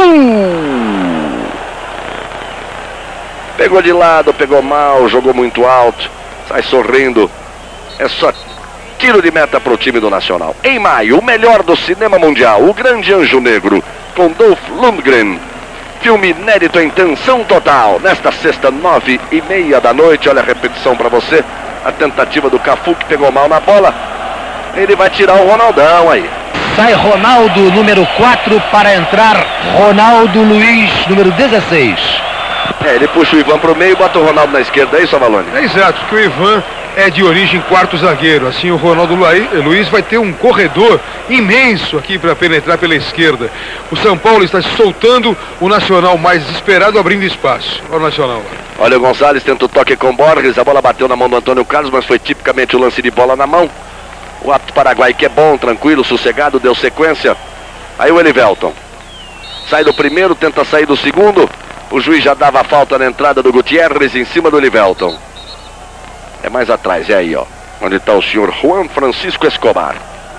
Pegou de lado, pegou mal, jogou muito alto, sai sorrindo. É só tiro de meta pro time do Nacional. Em maio, o melhor do cinema mundial, o grande Anjo Negro, com Dolph Lundgren, Filme inédito em tensão total. Nesta sexta, nove e meia da noite. Olha a repetição para você. A tentativa do Cafu, que pegou mal na bola. Ele vai tirar o Ronaldão aí. Sai Ronaldo, número quatro, para entrar Ronaldo Luiz, número dezesseis. É, ele puxa o Ivan para o meio e bota o Ronaldo na esquerda. É isso, Avalone? É exato, porque o Ivan é de origem quarto zagueiro. Assim o Ronaldo Luiz vai ter um corredor imenso aqui para penetrar pela esquerda. O São Paulo está se soltando, o Nacional mais desesperado abrindo espaço. Olha o Nacional. Olha o Gonzalez, tenta o toque com Borges. A bola bateu na mão do Antônio Carlos, mas foi tipicamente o lance de bola na mão. O ato Paraguai, que é bom, tranquilo, sossegado, deu sequência. Aí o Elivelton sai do primeiro, tenta sair do segundo. O juiz já dava a falta na entrada do Gutierrez em cima do Elivelton. É mais atrás, é aí, ó. Onde está o senhor Juan Francisco Escobar.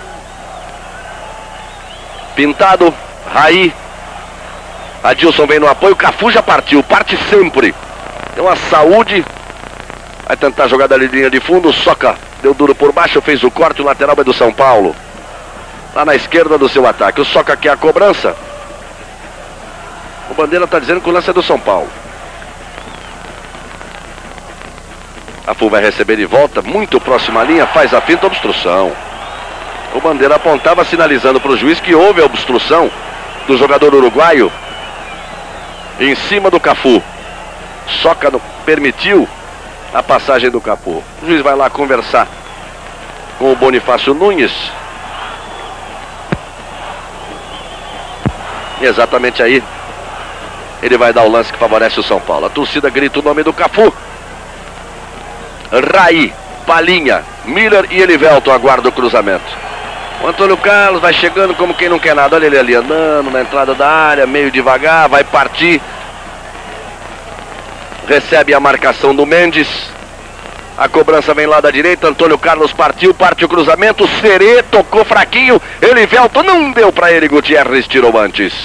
Pintado, Raí. Adilson vem no apoio, Cafu já partiu, parte sempre. Tem uma saúde. Vai tentar jogar da linha de fundo, Soca deu duro por baixo, fez o corte, o lateral é do São Paulo. Lá na esquerda do seu ataque. O Soca quer a cobrança. O Bandeira está dizendo que o lance é do São Paulo. Cafu vai receber de volta, muito próxima à linha, faz a finta, obstrução. O Bandeira apontava, sinalizando para o juiz que houve a obstrução do jogador uruguaio em cima do Cafu. Soca não permitiu a passagem do Cafu. O juiz vai lá conversar com o Bonifácio Nunes. E exatamente aí ele vai dar o lance que favorece o São Paulo. A torcida grita o nome do Cafu. Raí, Palinha, Miller e Elivelton aguardam o cruzamento. O Antônio Carlos vai chegando como quem não quer nada. Olha ele ali andando na entrada da área, meio devagar, vai partir. Recebe a marcação do Mendes. A cobrança vem lá da direita. Antônio Carlos partiu, parte o cruzamento. Serê tocou fraquinho. Elivelton não deu para ele. Gutierrez tirou antes.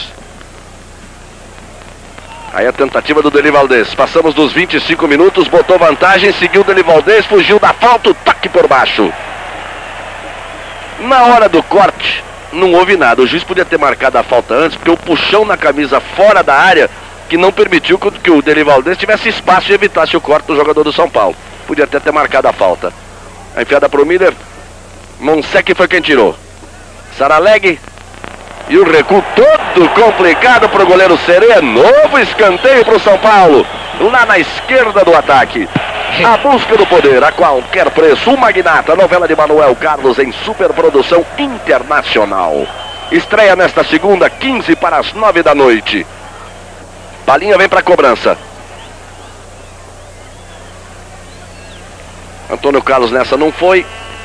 Aí a tentativa do Deli Valdez. Passamos dos vinte e cinco minutos. Botou vantagem, seguiu o Deli Valdez. Fugiu da falta, o toque por baixo. Na hora do corte não houve nada. O juiz podia ter marcado a falta antes, porque o puxão na camisa fora da área que não permitiu que o Deli Valdez tivesse espaço e evitasse o corte do jogador do São Paulo. Podia até ter marcado a falta. A enfiada para o Miller. Monsec foi quem tirou. Saraleg. E o recuo todo complicado para o goleiro Serê. Novo escanteio para o São Paulo. Lá na esquerda do ataque. A busca do poder a qualquer preço. O Magnata, novela de Manuel Carlos em superprodução internacional. Estreia nesta segunda, quinze para as nove da noite. Palinha vem para a cobrança. Antônio Carlos nessa não foi.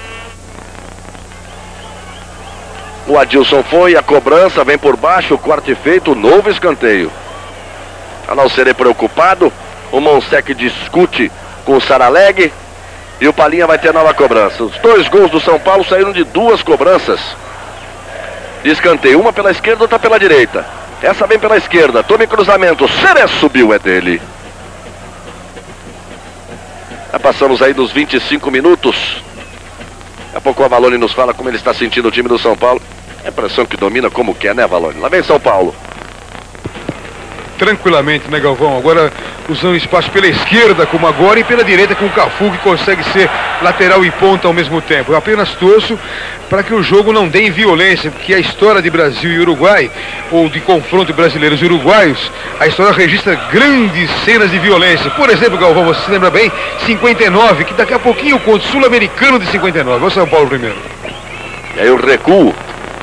O Adilson foi, a cobrança vem por baixo, o corte feito, novo escanteio. Olha lá o Serê preocupado. O Monsec discute com o Saraleg. E o Palinha vai ter nova cobrança. Os dois gols do São Paulo saíram de duas cobranças de escanteio. Uma pela esquerda, outra pela direita. Essa vem pela esquerda, tome cruzamento. Seré subiu, é dele. Já passamos aí dos vinte e cinco minutos. Daqui a pouco o Avalone nos fala como ele está sentindo o time do São Paulo. É a impressão que domina como quer, né, Avalone? Lá vem São Paulo. Tranquilamente, né, Galvão? Agora usando espaço pela esquerda como agora e pela direita com o Cafu, que consegue ser lateral e ponta ao mesmo tempo. Eu apenas torço para que o jogo não dê em violência, porque a história de Brasil e Uruguai, ou de confronto de brasileiros e uruguaios, a história registra grandes cenas de violência. Por exemplo, Galvão, você se lembra bem, cinquenta e nove, que daqui a pouquinho contra o Sul-Americano de cinquenta e nove. O São Paulo primeiro. E aí o recuo.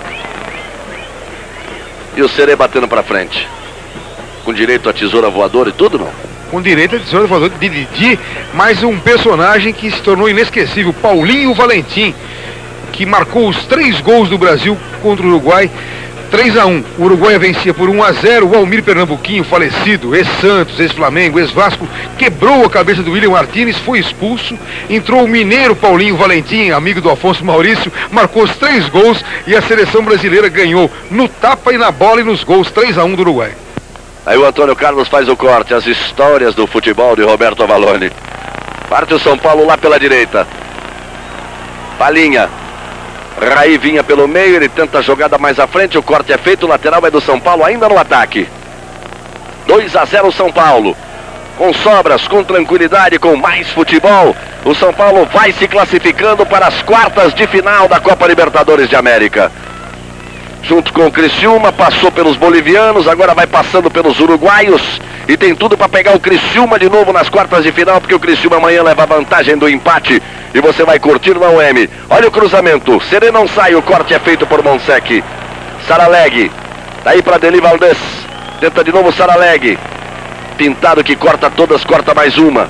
E o Serê batendo para frente. Com direito a tesoura voadora e tudo, não? Com direito a tesoura voadora de Didi, mais um personagem que se tornou inesquecível, Paulinho Valentim, que marcou os três gols do Brasil contra o Uruguai. três a um, o Uruguai vencia por um a zero. O Almir Pernambuquinho, falecido, ex-Santos, ex-Flamengo, ex-Vasco, quebrou a cabeça do William Martínez, foi expulso. Entrou o mineiro Paulinho Valentim, amigo do Afonso Maurício, marcou os três gols e a seleção brasileira ganhou no tapa e na bola e nos gols. Três a um do Uruguai. Aí o Antônio Carlos faz o corte, as histórias do futebol de Roberto Avalone. Parte o São Paulo lá pela direita. Palinha. Raí vinha pelo meio, ele tenta a jogada mais à frente, o corte é feito, o lateral é do São Paulo ainda no ataque. dois a zero São Paulo. Com sobras, com tranquilidade, com mais futebol, o São Paulo vai se classificando para as quartas de final da Copa Libertadores de América. Junto com o Criciúma, passou pelos bolivianos, agora vai passando pelos uruguaios e tem tudo para pegar o Criciúma de novo nas quartas de final, porque o Criciúma amanhã leva vantagem do empate e você vai curtir na U M. Olha o cruzamento, Serê não sai, o corte é feito por Monsec. Saraleg, daí para Deli Valdez, tenta de novo Saraleg. Pintado que corta todas, corta mais uma.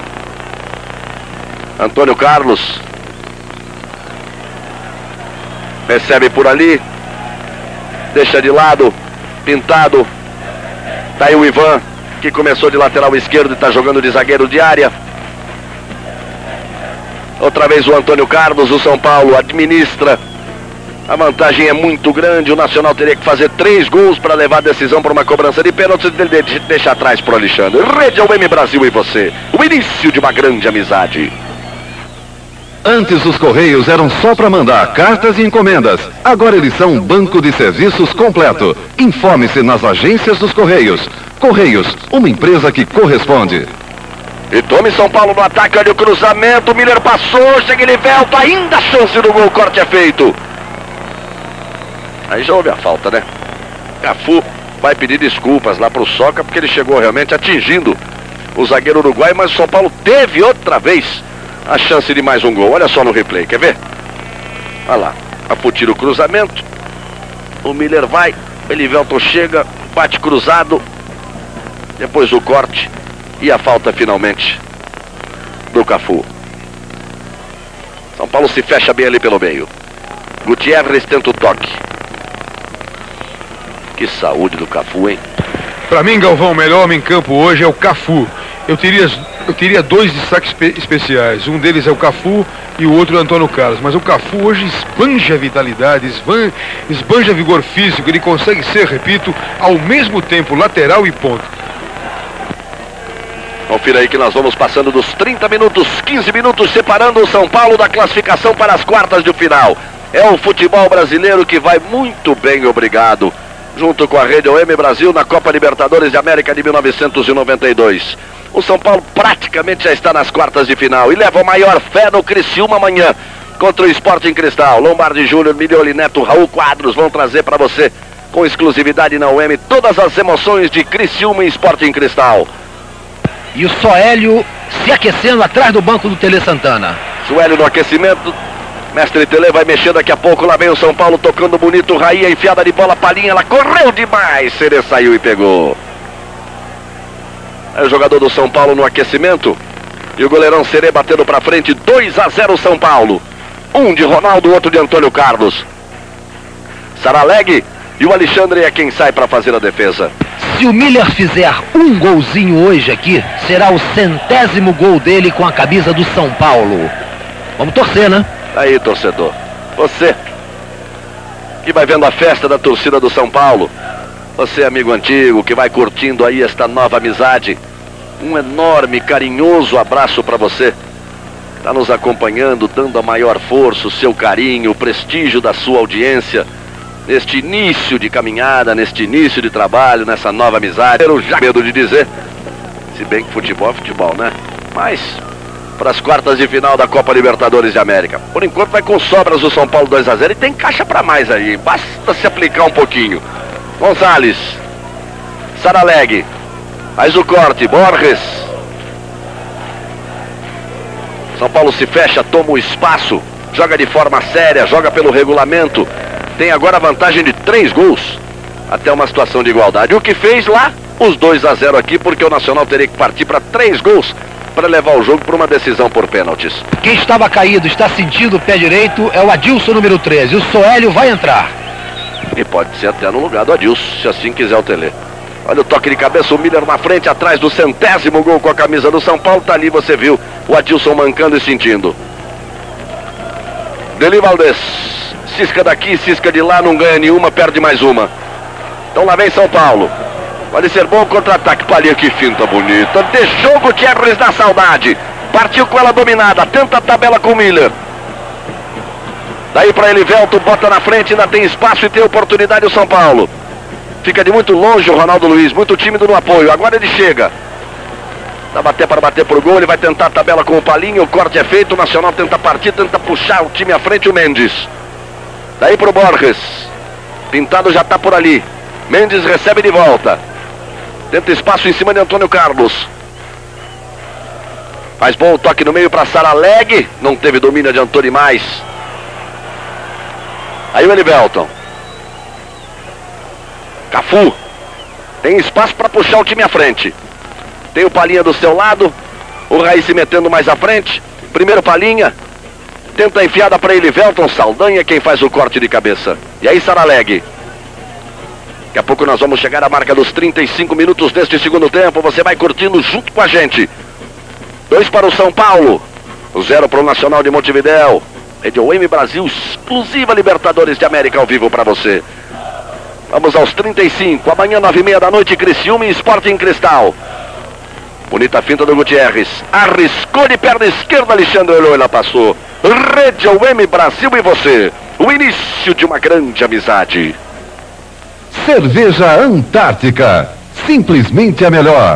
Antônio Carlos recebe por ali, deixa de lado, Pintado. Tá aí o Ivan, que começou de lateral esquerdo e está jogando de zagueiro de área. Outra vez o Antônio Carlos, o São Paulo administra. A vantagem é muito grande, o Nacional teria que fazer três gols para levar a decisão para uma cobrança de pênalti e deixar atrás para o Alexandre. Rede U M Brasil e você, o início de uma grande amizade. Antes os Correios eram só para mandar cartas e encomendas. Agora eles são um banco de serviços completo. Informe-se nas agências dos Correios. Correios, uma empresa que corresponde. E tome São Paulo no ataque, olha o cruzamento, Miller passou, chega ele volta, ainda a chance do gol, o corte é feito. Aí já houve a falta, né? Cafu vai pedir desculpas lá pro Soca, porque ele chegou realmente atingindo o zagueiro uruguaio, mas o São Paulo teve outra vez a chance de mais um gol. Olha só no replay, quer ver? Olha lá, Cafu tira o cruzamento, o Miller vai, o Elivelton chega, bate cruzado, depois o corte e a falta finalmente do Cafu. São Paulo se fecha bem ali pelo meio. Gutierrez tenta o toque. Que saúde do Cafu, hein? Pra mim, Galvão, o melhor homem em campo hoje é o Cafu. Eu teria, eu teria dois destaques espe especiais. Um deles é o Cafu e o outro é o Antônio Carlos. Mas o Cafu hoje esbanja vitalidade, esbanja, esbanja vigor físico. Ele consegue ser, repito, ao mesmo tempo lateral e ponta. Confira aí que nós vamos passando dos trinta minutos, quinze minutos separando o São Paulo da classificação para as quartas de final. É o futebol brasileiro que vai muito bem, obrigado. Junto com a Rede U M Brasil na Copa Libertadores de América de mil novecentos e noventa e dois. O São Paulo praticamente já está nas quartas de final e leva a maior fé no Criciúma amanhã contra o Sporting Cristal. Lombardi Júnior, Milioli Neto, Raul Quadros vão trazer para você com exclusividade na U M todas as emoções de Criciúma e Sporting Cristal. E o Soélio se aquecendo atrás do banco do Tele Santana. Soélio no aquecimento. Mestre Tele vai mexer daqui a pouco. Lá vem o São Paulo tocando bonito. Raí, enfiada de bola, Palinha. Ela correu demais. Serê saiu e pegou. É o jogador do São Paulo no aquecimento. E o goleirão Serê batendo pra frente. dois a zero São Paulo. Um de Ronaldo, outro de Antônio Carlos. Saraleg e o Alexandre é quem sai para fazer a defesa. Se o Miller fizer um golzinho hoje aqui, será o centésimo gol dele com a camisa do São Paulo. Vamos torcer, né? Aí, torcedor, você que vai vendo a festa da torcida do São Paulo, você amigo antigo que vai curtindo aí esta nova amizade, um enorme, carinhoso abraço para você. Está nos acompanhando, dando a maior força, o seu carinho, o prestígio da sua audiência, neste início de caminhada, neste início de trabalho, nessa nova amizade. Eu já medo de dizer, se bem que futebol é futebol, né? Mas para as quartas de final da Copa Libertadores de América. Por enquanto vai com sobras o São Paulo dois a zero e tem caixa para mais aí. Basta se aplicar um pouquinho. Gonzalez. Saraleg. Faz o corte. Borges. São Paulo se fecha, toma o espaço. Joga de forma séria, joga pelo regulamento. Tem agora a vantagem de três gols. Até uma situação de igualdade. O que fez lá, os dois a zero aqui, porque o Nacional teria que partir para três gols para levar o jogo para uma decisão por pênaltis. Quem estava caído, está sentindo o pé direito, é o Adilson, número treze. O Soélio vai entrar. E pode ser até no lugar do Adilson, se assim quiser o Tele. Olha o toque de cabeça, o Miller na frente, atrás do centésimo gol com a camisa do São Paulo. Tá ali, você viu o Adilson mancando e sentindo. Deli Valdez. Cisca daqui, cisca de lá, não ganha nenhuma, perde mais uma. Então lá vem São Paulo. Pode ser bom contra-ataque. Palinha, que finta bonita. Deixou o Gutierrez na saudade. Partiu com ela dominada. Tenta a tabela com o Miller. Daí para Elivelton, bota na frente. Ainda tem espaço e tem oportunidade o São Paulo. Fica de muito longe o Ronaldo Luiz, muito tímido no apoio. Agora ele chega. Dá bater para bater por gol, ele vai tentar a tabela com o Palinho, o corte é feito, o Nacional tenta partir, tenta puxar o time à frente, o Mendes. Daí pro Borges. Pintado já está por ali. Mendes recebe de volta. Tenta espaço em cima de Antônio Carlos. Faz bom o toque no meio para Saraleg. Não teve domínio de Antônio mais. Aí o Elivelton. Cafu. Tem espaço para puxar o time à frente. Tem o Palinha do seu lado. O Raí se metendo mais à frente. Primeiro Palinha. Tenta a enfiada para Elivelton. Saldanha quem faz o corte de cabeça. E aí Saraleg. Daqui a pouco nós vamos chegar à marca dos trinta e cinco minutos deste segundo tempo. Você vai curtindo junto com a gente. Dois para o São Paulo. Zero para o Nacional de Montevidéu. Rede O M Brasil, exclusiva Libertadores de América ao vivo para você. Vamos aos trinta e cinco. Amanhã, nove e meia da noite, Criciúma e Sport em Cristal. Bonita finta do Gutierrez. Arriscou de perna esquerda, Alexandre olhou, ela passou. Rede O M Brasil e você. O início de uma grande amizade. Cerveja Antártica. Simplesmente a melhor.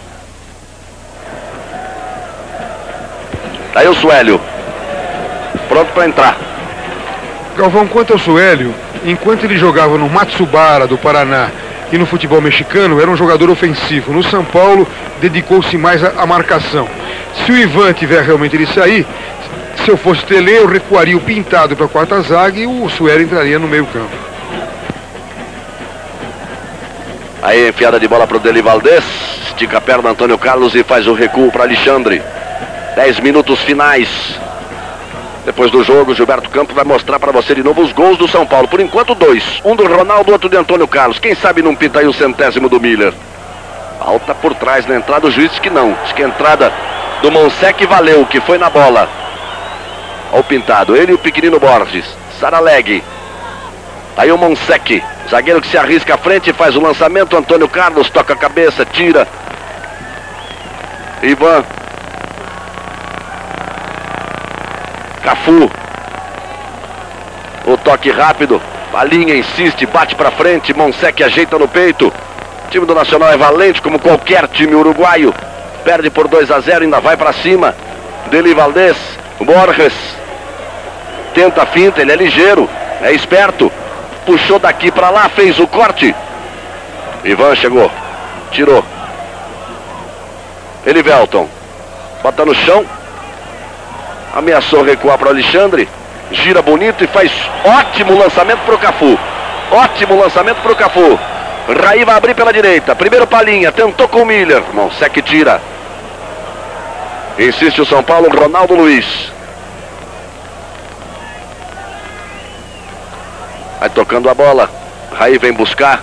Daí o Suélio. Pronto para entrar. Galvão, quanto ao Suélio, enquanto ele jogava no Matsubara do Paraná e no futebol mexicano, era um jogador ofensivo. No São Paulo, dedicou-se mais à marcação. Se o Ivan tiver realmente ele sair, se eu fosse Tele, eu recuaria o Pintado para a quarta zaga e o Suélio entraria no meio campo. Aí enfiada de bola para o Deli Valdez. Estica a perna Antônio Carlos e faz o recuo para Alexandre. Dez minutos finais. Depois do jogo, Gilberto Campos vai mostrar para você de novo os gols do São Paulo. Por enquanto, dois. Um do Ronaldo, outro de Antônio Carlos. Quem sabe não pinta aí o centésimo do Miller. Falta por trás na entrada, o juiz diz que não. Diz que a entrada do Monsec valeu, que foi na bola. Olha o pintado, ele e o pequenino Borges. Saraleg. Aí o Monsec. Zagueiro que se arrisca à frente, faz o lançamento. Antônio Carlos toca a cabeça, tira. Ivan. Cafu. O toque rápido. Palinha insiste, bate pra frente. Monsec ajeita no peito. O time do Nacional é valente, como qualquer time uruguaio. Perde por dois a zero, ainda vai pra cima. Deli Valdez. Borges. Tenta a finta, ele é ligeiro. É esperto. Puxou daqui pra lá, fez o corte. Ivan chegou. Tirou. Elivelton. Bota no chão. Ameaçou recuar para o Alexandre. Gira bonito e faz ótimo lançamento para o Cafu. Ótimo lançamento para o Cafu. Raí vai abrir pela direita. Primeiro Palinha. Tentou com o Miller. Monsec tira. Insiste o São Paulo. Ronaldo Luiz. Vai tocando a bola. Raí vem buscar.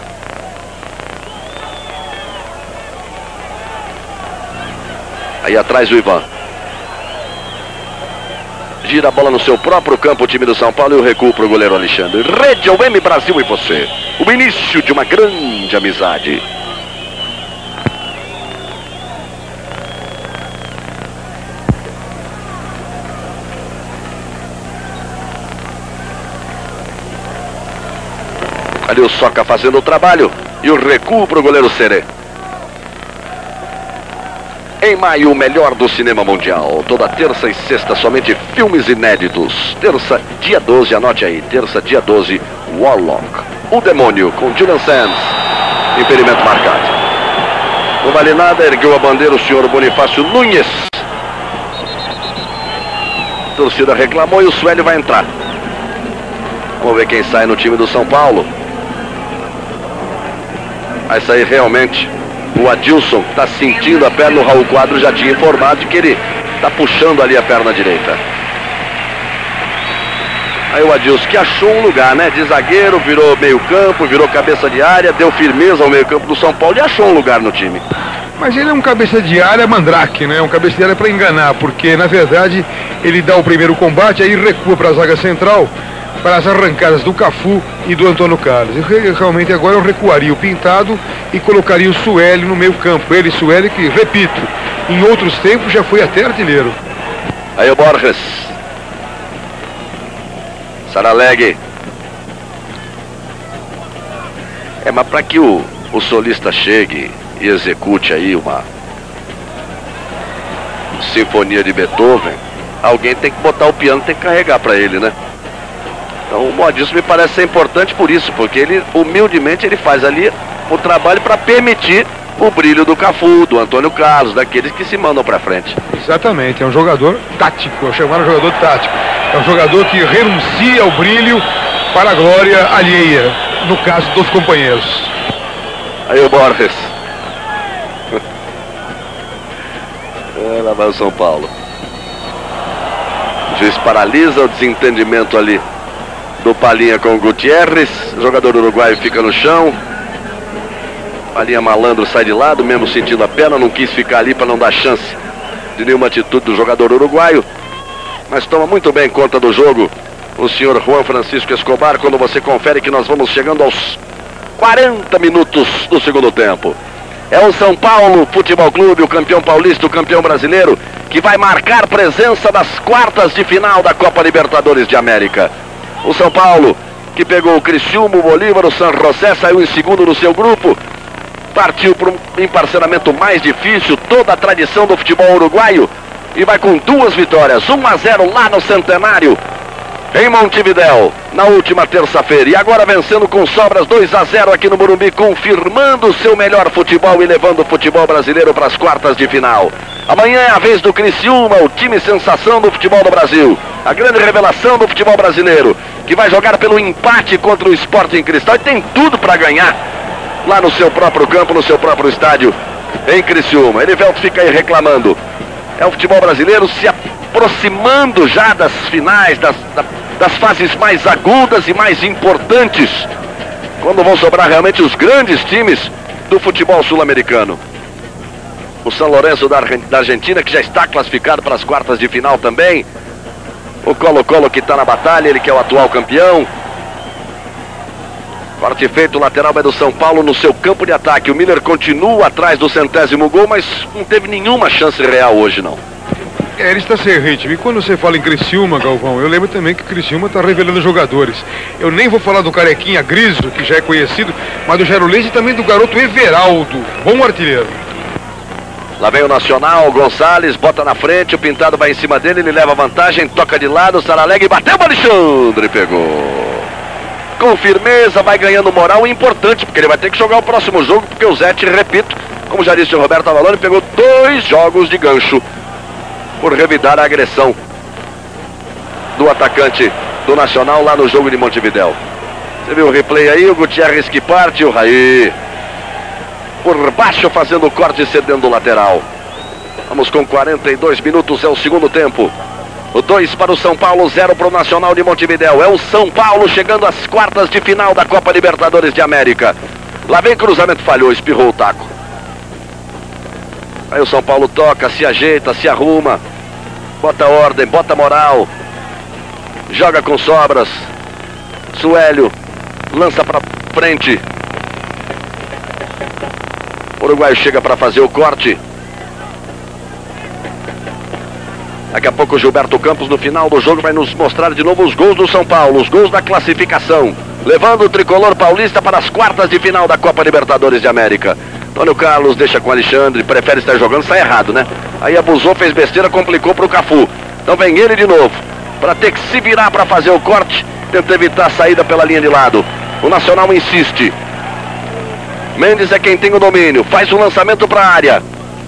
Aí atrás o Ivan. Gira a bola no seu próprio campo o time do São Paulo e o recuo para o goleiro Alexandre. Rede O M Brasil e você. O início de uma grande amizade. Ali o Soca fazendo o trabalho e o recuo para o goleiro Serê. Em maio, o melhor do cinema mundial. Toda terça e sexta, somente filmes inéditos. Terça, dia doze, anote aí. Terça, dia doze, Warlock. O Demônio, com Julian Sands. Impedimento marcado. Não vale nada, ergueu a bandeira o senhor Bonifácio Nunes. A torcida reclamou e o Suélio vai entrar. Vamos ver quem sai no time do São Paulo. Vai sair realmente o Adilson, que está sentindo a perna. O Raul Quadro já tinha informado de que ele está puxando ali a perna direita. Aí o Adilson, que achou um lugar, né? De zagueiro, virou meio campo, virou cabeça de área, deu firmeza ao meio campo do São Paulo e achou um lugar no time. Mas ele é um cabeça de área mandrake, né? Um cabeça de área para enganar, porque na verdade ele dá o primeiro combate, aí recua para a zaga central, para as arrancadas do Cafu e do Antônio Carlos. E realmente agora eu recuaria o Pintado e colocaria o Suélio no meio campo. Ele, Suélio, que, repito, em outros tempos já foi até artilheiro. Aí o Borges. Saraleg. É, mas para que o, o solista chegue e execute aí uma sinfonia de Beethoven, alguém tem que botar o piano, tem que carregar para ele, né? Então o Modilson me parece ser importante por isso, porque ele, humildemente, ele faz ali o trabalho para permitir o brilho do Cafu, do Antônio Carlos, daqueles que se mandam para frente. Exatamente, é um jogador tático, eu chamaram de jogador tático. É um jogador que renuncia ao brilho para a glória alheia, no caso dos companheiros. Aí o Borges. É, lá vai o São Paulo. O juiz paralisa o desentendimento ali do Palinha com o Gutierrez. O jogador uruguaio fica no chão. Palinha malandro sai de lado, mesmo sentindo a perna, não quis ficar ali para não dar chance de nenhuma atitude do jogador uruguaio. Mas toma muito bem conta do jogo o senhor Juan Francisco Escobar, quando você confere que nós vamos chegando aos quarenta minutos do segundo tempo. É o São Paulo Futebol Clube, o campeão paulista, o campeão brasileiro, que vai marcar presença nas quartas de final da Copa Libertadores de América. O São Paulo, que pegou o Criciúma, o Bolívar, o San José, saiu em segundo no seu grupo, partiu para um emparceramento mais difícil, toda a tradição do futebol uruguaio, e vai com duas vitórias, um a zero lá no Centenário, em Montevidéu, na última terça-feira, e agora vencendo com sobras dois a zero aqui no Morumbi, confirmando o seu melhor futebol e levando o futebol brasileiro para as quartas de final. Amanhã é a vez do Criciúma, o time sensação do futebol do Brasil, a grande revelação do futebol brasileiro, que vai jogar pelo empate contra o Sporting Cristal e tem tudo para ganhar lá no seu próprio campo, no seu próprio estádio, em Criciúma. Elivelto fica aí reclamando. É o futebol brasileiro se aproximando já das finais, das, das fases mais agudas e mais importantes, quando vão sobrar realmente os grandes times do futebol sul-americano. O São Lourenço da, da Argentina, que já está classificado para as quartas de final também. O Colo-Colo, que está na batalha, ele que é o atual campeão. Corte feito, o lateral é do São Paulo no seu campo de ataque. O Miller continua atrás do centésimo gol, mas não teve nenhuma chance real hoje, não. É, ele está sem ritmo. E quando você fala em Criciúma, Galvão, eu lembro também que Criciúma está revelando jogadores. Eu nem vou falar do Carequinha Griso, que já é conhecido, mas do Jairo Leite e também do garoto Everaldo, bom artilheiro. Lá vem o Nacional, o Gonçalves bota na frente, o Pintado vai em cima dele, ele leva vantagem, toca de lado, o Saralegui bateu, o Alexandre pegou. Com firmeza, vai ganhando moral, importante, porque ele vai ter que jogar o próximo jogo, porque o Zete, repito, como já disse o Roberto Avalone, pegou dois jogos de gancho por revidar a agressão do atacante do Nacional lá no jogo de Montevidéu. Você viu o replay aí, o Gutierrez que parte, o Raí por baixo fazendo o corte e cedendo o lateral. Vamos com quarenta e dois minutos, é o segundo tempo. O dois para o São Paulo, zero para o Nacional de Montevidéu. É o São Paulo chegando às quartas de final da Copa Libertadores de América. Lá vem cruzamento, falhou, espirrou o taco. Aí o São Paulo toca, se ajeita, se arruma, bota ordem, bota moral, joga com sobras. Suélio lança para frente. O uruguaio chega para fazer o corte. Daqui a pouco o Gilberto Campos, no final do jogo, vai nos mostrar de novo os gols do São Paulo, os gols da classificação, levando o tricolor paulista para as quartas de final da Copa Libertadores de América. Antônio Carlos deixa com o Alexandre, prefere estar jogando, sai errado, né? Aí abusou, fez besteira, complicou para o Cafu. Então vem ele de novo, para ter que se virar para fazer o corte, tenta evitar a saída pela linha de lado. O Nacional insiste. Mendes é quem tem o domínio, faz o lançamento para a área.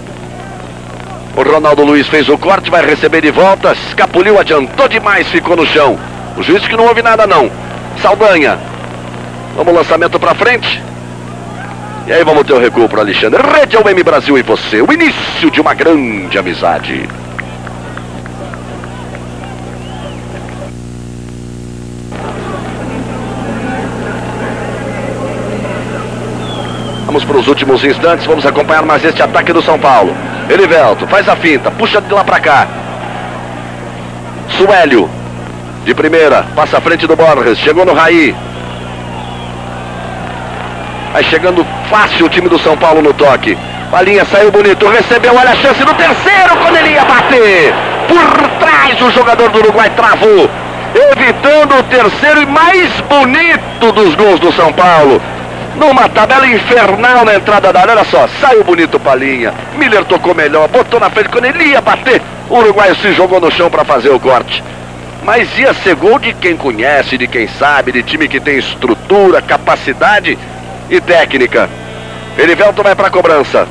O Ronaldo Luiz fez o corte, vai receber de volta, escapuliu, adiantou demais, ficou no chão. O juiz que não houve nada não. Saldanha. Vamos lançamento para frente. E aí vamos ter o recuo para Alexandre. Rede ao M Brasil e você. O início de uma grande amizade. Vamos para os últimos instantes, vamos acompanhar mais este ataque do São Paulo. Elivelto faz a finta, puxa de lá para cá. Suélio, de primeira, passa à frente do Borges, chegou no Raí. Vai chegando fácil o time do São Paulo no toque. Palinha saiu bonito, recebeu, olha a chance do terceiro quando ele ia bater. Por trás o jogador do Uruguai travou, evitando o terceiro e mais bonito dos gols do São Paulo. numa tabela infernal na entrada da área. Olha só, saiu bonito Palinha. Miller tocou melhor, botou na frente. Quando ele ia bater, o uruguaio se jogou no chão para fazer o corte. Mas ia ser gol de quem conhece, de quem sabe, de time que tem estrutura, capacidade e técnica. Elivelton vai para a cobrança.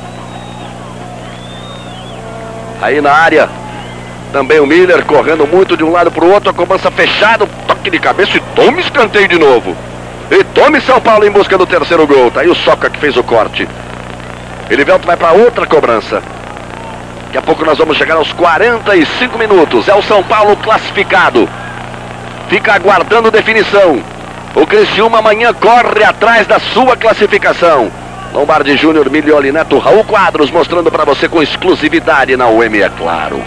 Aí na área, também o Miller correndo muito de um lado para o outro. A cobrança fechada, toque de cabeça e tome escanteio de novo. E tome São Paulo em busca do terceiro gol. Tá aí o Soca que fez o corte. Elivelton vai para outra cobrança. Daqui a pouco nós vamos chegar aos quarenta e cinco minutos. É o São Paulo classificado. Fica aguardando definição. O Criciúma amanhã corre atrás da sua classificação. Lombardi Júnior, Milioli Neto, Raul Quadros mostrando para você com exclusividade na U M, é claro.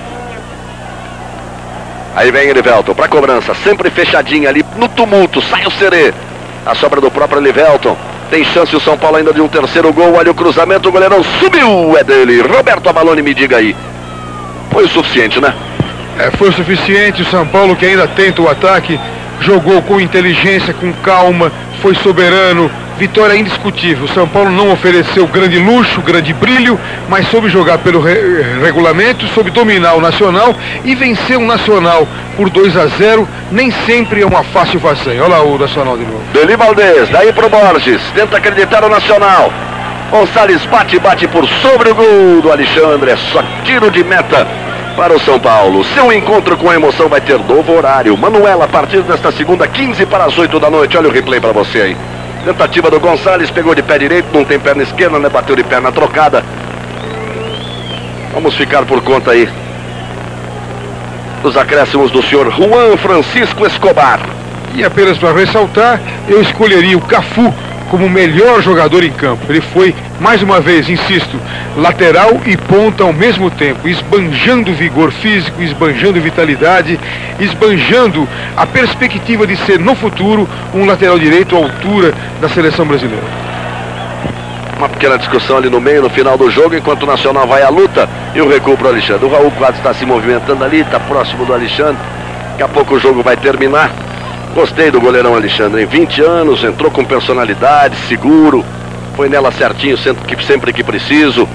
Aí vem Elivelton para cobrança, sempre fechadinha ali no tumulto, sai o Serê. A sobra do próprio Elivelton. Tem chance o São Paulo ainda de um terceiro gol. Olha o cruzamento, o goleirão subiu, é dele. Roberto Avalone, me diga aí. Foi o suficiente, né? É, foi o suficiente. O São Paulo, que ainda tenta o ataque, jogou com inteligência, com calma, foi soberano. Vitória indiscutível. O São Paulo não ofereceu grande luxo, grande brilho, mas soube jogar pelo re regulamento, soube dominar o Nacional e vencer o Nacional por dois a zero. Nem sempre é uma fácil façanha. Olha lá o Nacional de novo. Deli Valdez, daí pro Borges, tenta acreditar o Nacional. Gonçalves bate, bate por sobre o gol do Alexandre. É só tiro de meta para o São Paulo. Seu encontro com a emoção vai ter novo horário. Manuela, a partir desta segunda, quinze para as oito da noite. Olha o replay para você aí. Tentativa do Gonçalves, pegou de pé direito, não tem perna esquerda, né? Bateu de perna trocada. Vamos ficar por conta aí dos acréscimos do senhor Juan Francisco Escobar. E apenas para ressaltar, eu escolheria o Cafu como o melhor jogador em campo. Ele foi, mais uma vez, insisto, lateral e ponta ao mesmo tempo, esbanjando vigor físico, esbanjando vitalidade, esbanjando a perspectiva de ser, no futuro, um lateral direito à altura da seleção brasileira. Uma pequena discussão ali no meio, no final do jogo, enquanto o Nacional vai à luta e o recuo para o Alexandre. O Raul Quadros está se movimentando ali, está próximo do Alexandre. Daqui a pouco o jogo vai terminar. Gostei do goleirão Alexandre, em vinte anos, entrou com personalidade, seguro, foi nela certinho sempre que, sempre que preciso.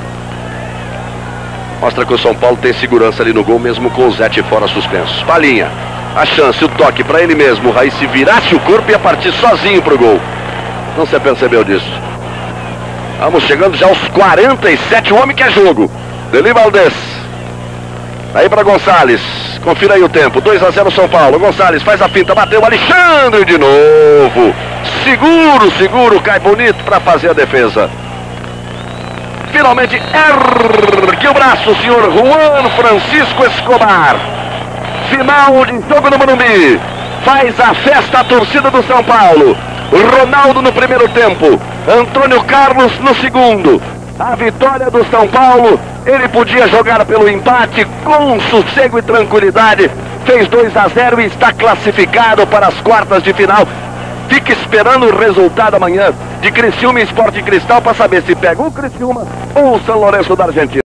Mostra que o São Paulo tem segurança ali no gol, mesmo com o Zete fora suspensos. Palinha, a chance, o toque para ele mesmo, o Raí se virasse o corpo e ia partir sozinho pro gol. Não se percebeu disso. Vamos chegando já aos quarenta e sete, o homem que é jogo. Deli Valdez. Aí para Gonçalves. Confira aí o tempo, dois a zero São Paulo. Gonçalves faz a finta, bateu o Alexandre de novo. Seguro, seguro, cai bonito para fazer a defesa. Finalmente ergue o braço o senhor Juan Francisco Escobar. Final de jogo no Morumbi. Faz a festa a torcida do São Paulo. Ronaldo no primeiro tempo, Antônio Carlos no segundo. A vitória do São Paulo, ele podia jogar pelo empate com sossego e tranquilidade. Fez dois a zero e está classificado para as quartas de final. Fica esperando o resultado amanhã de Criciúma e Sport Cristal para saber se pega o Criciúma ou o São Lourenço da Argentina.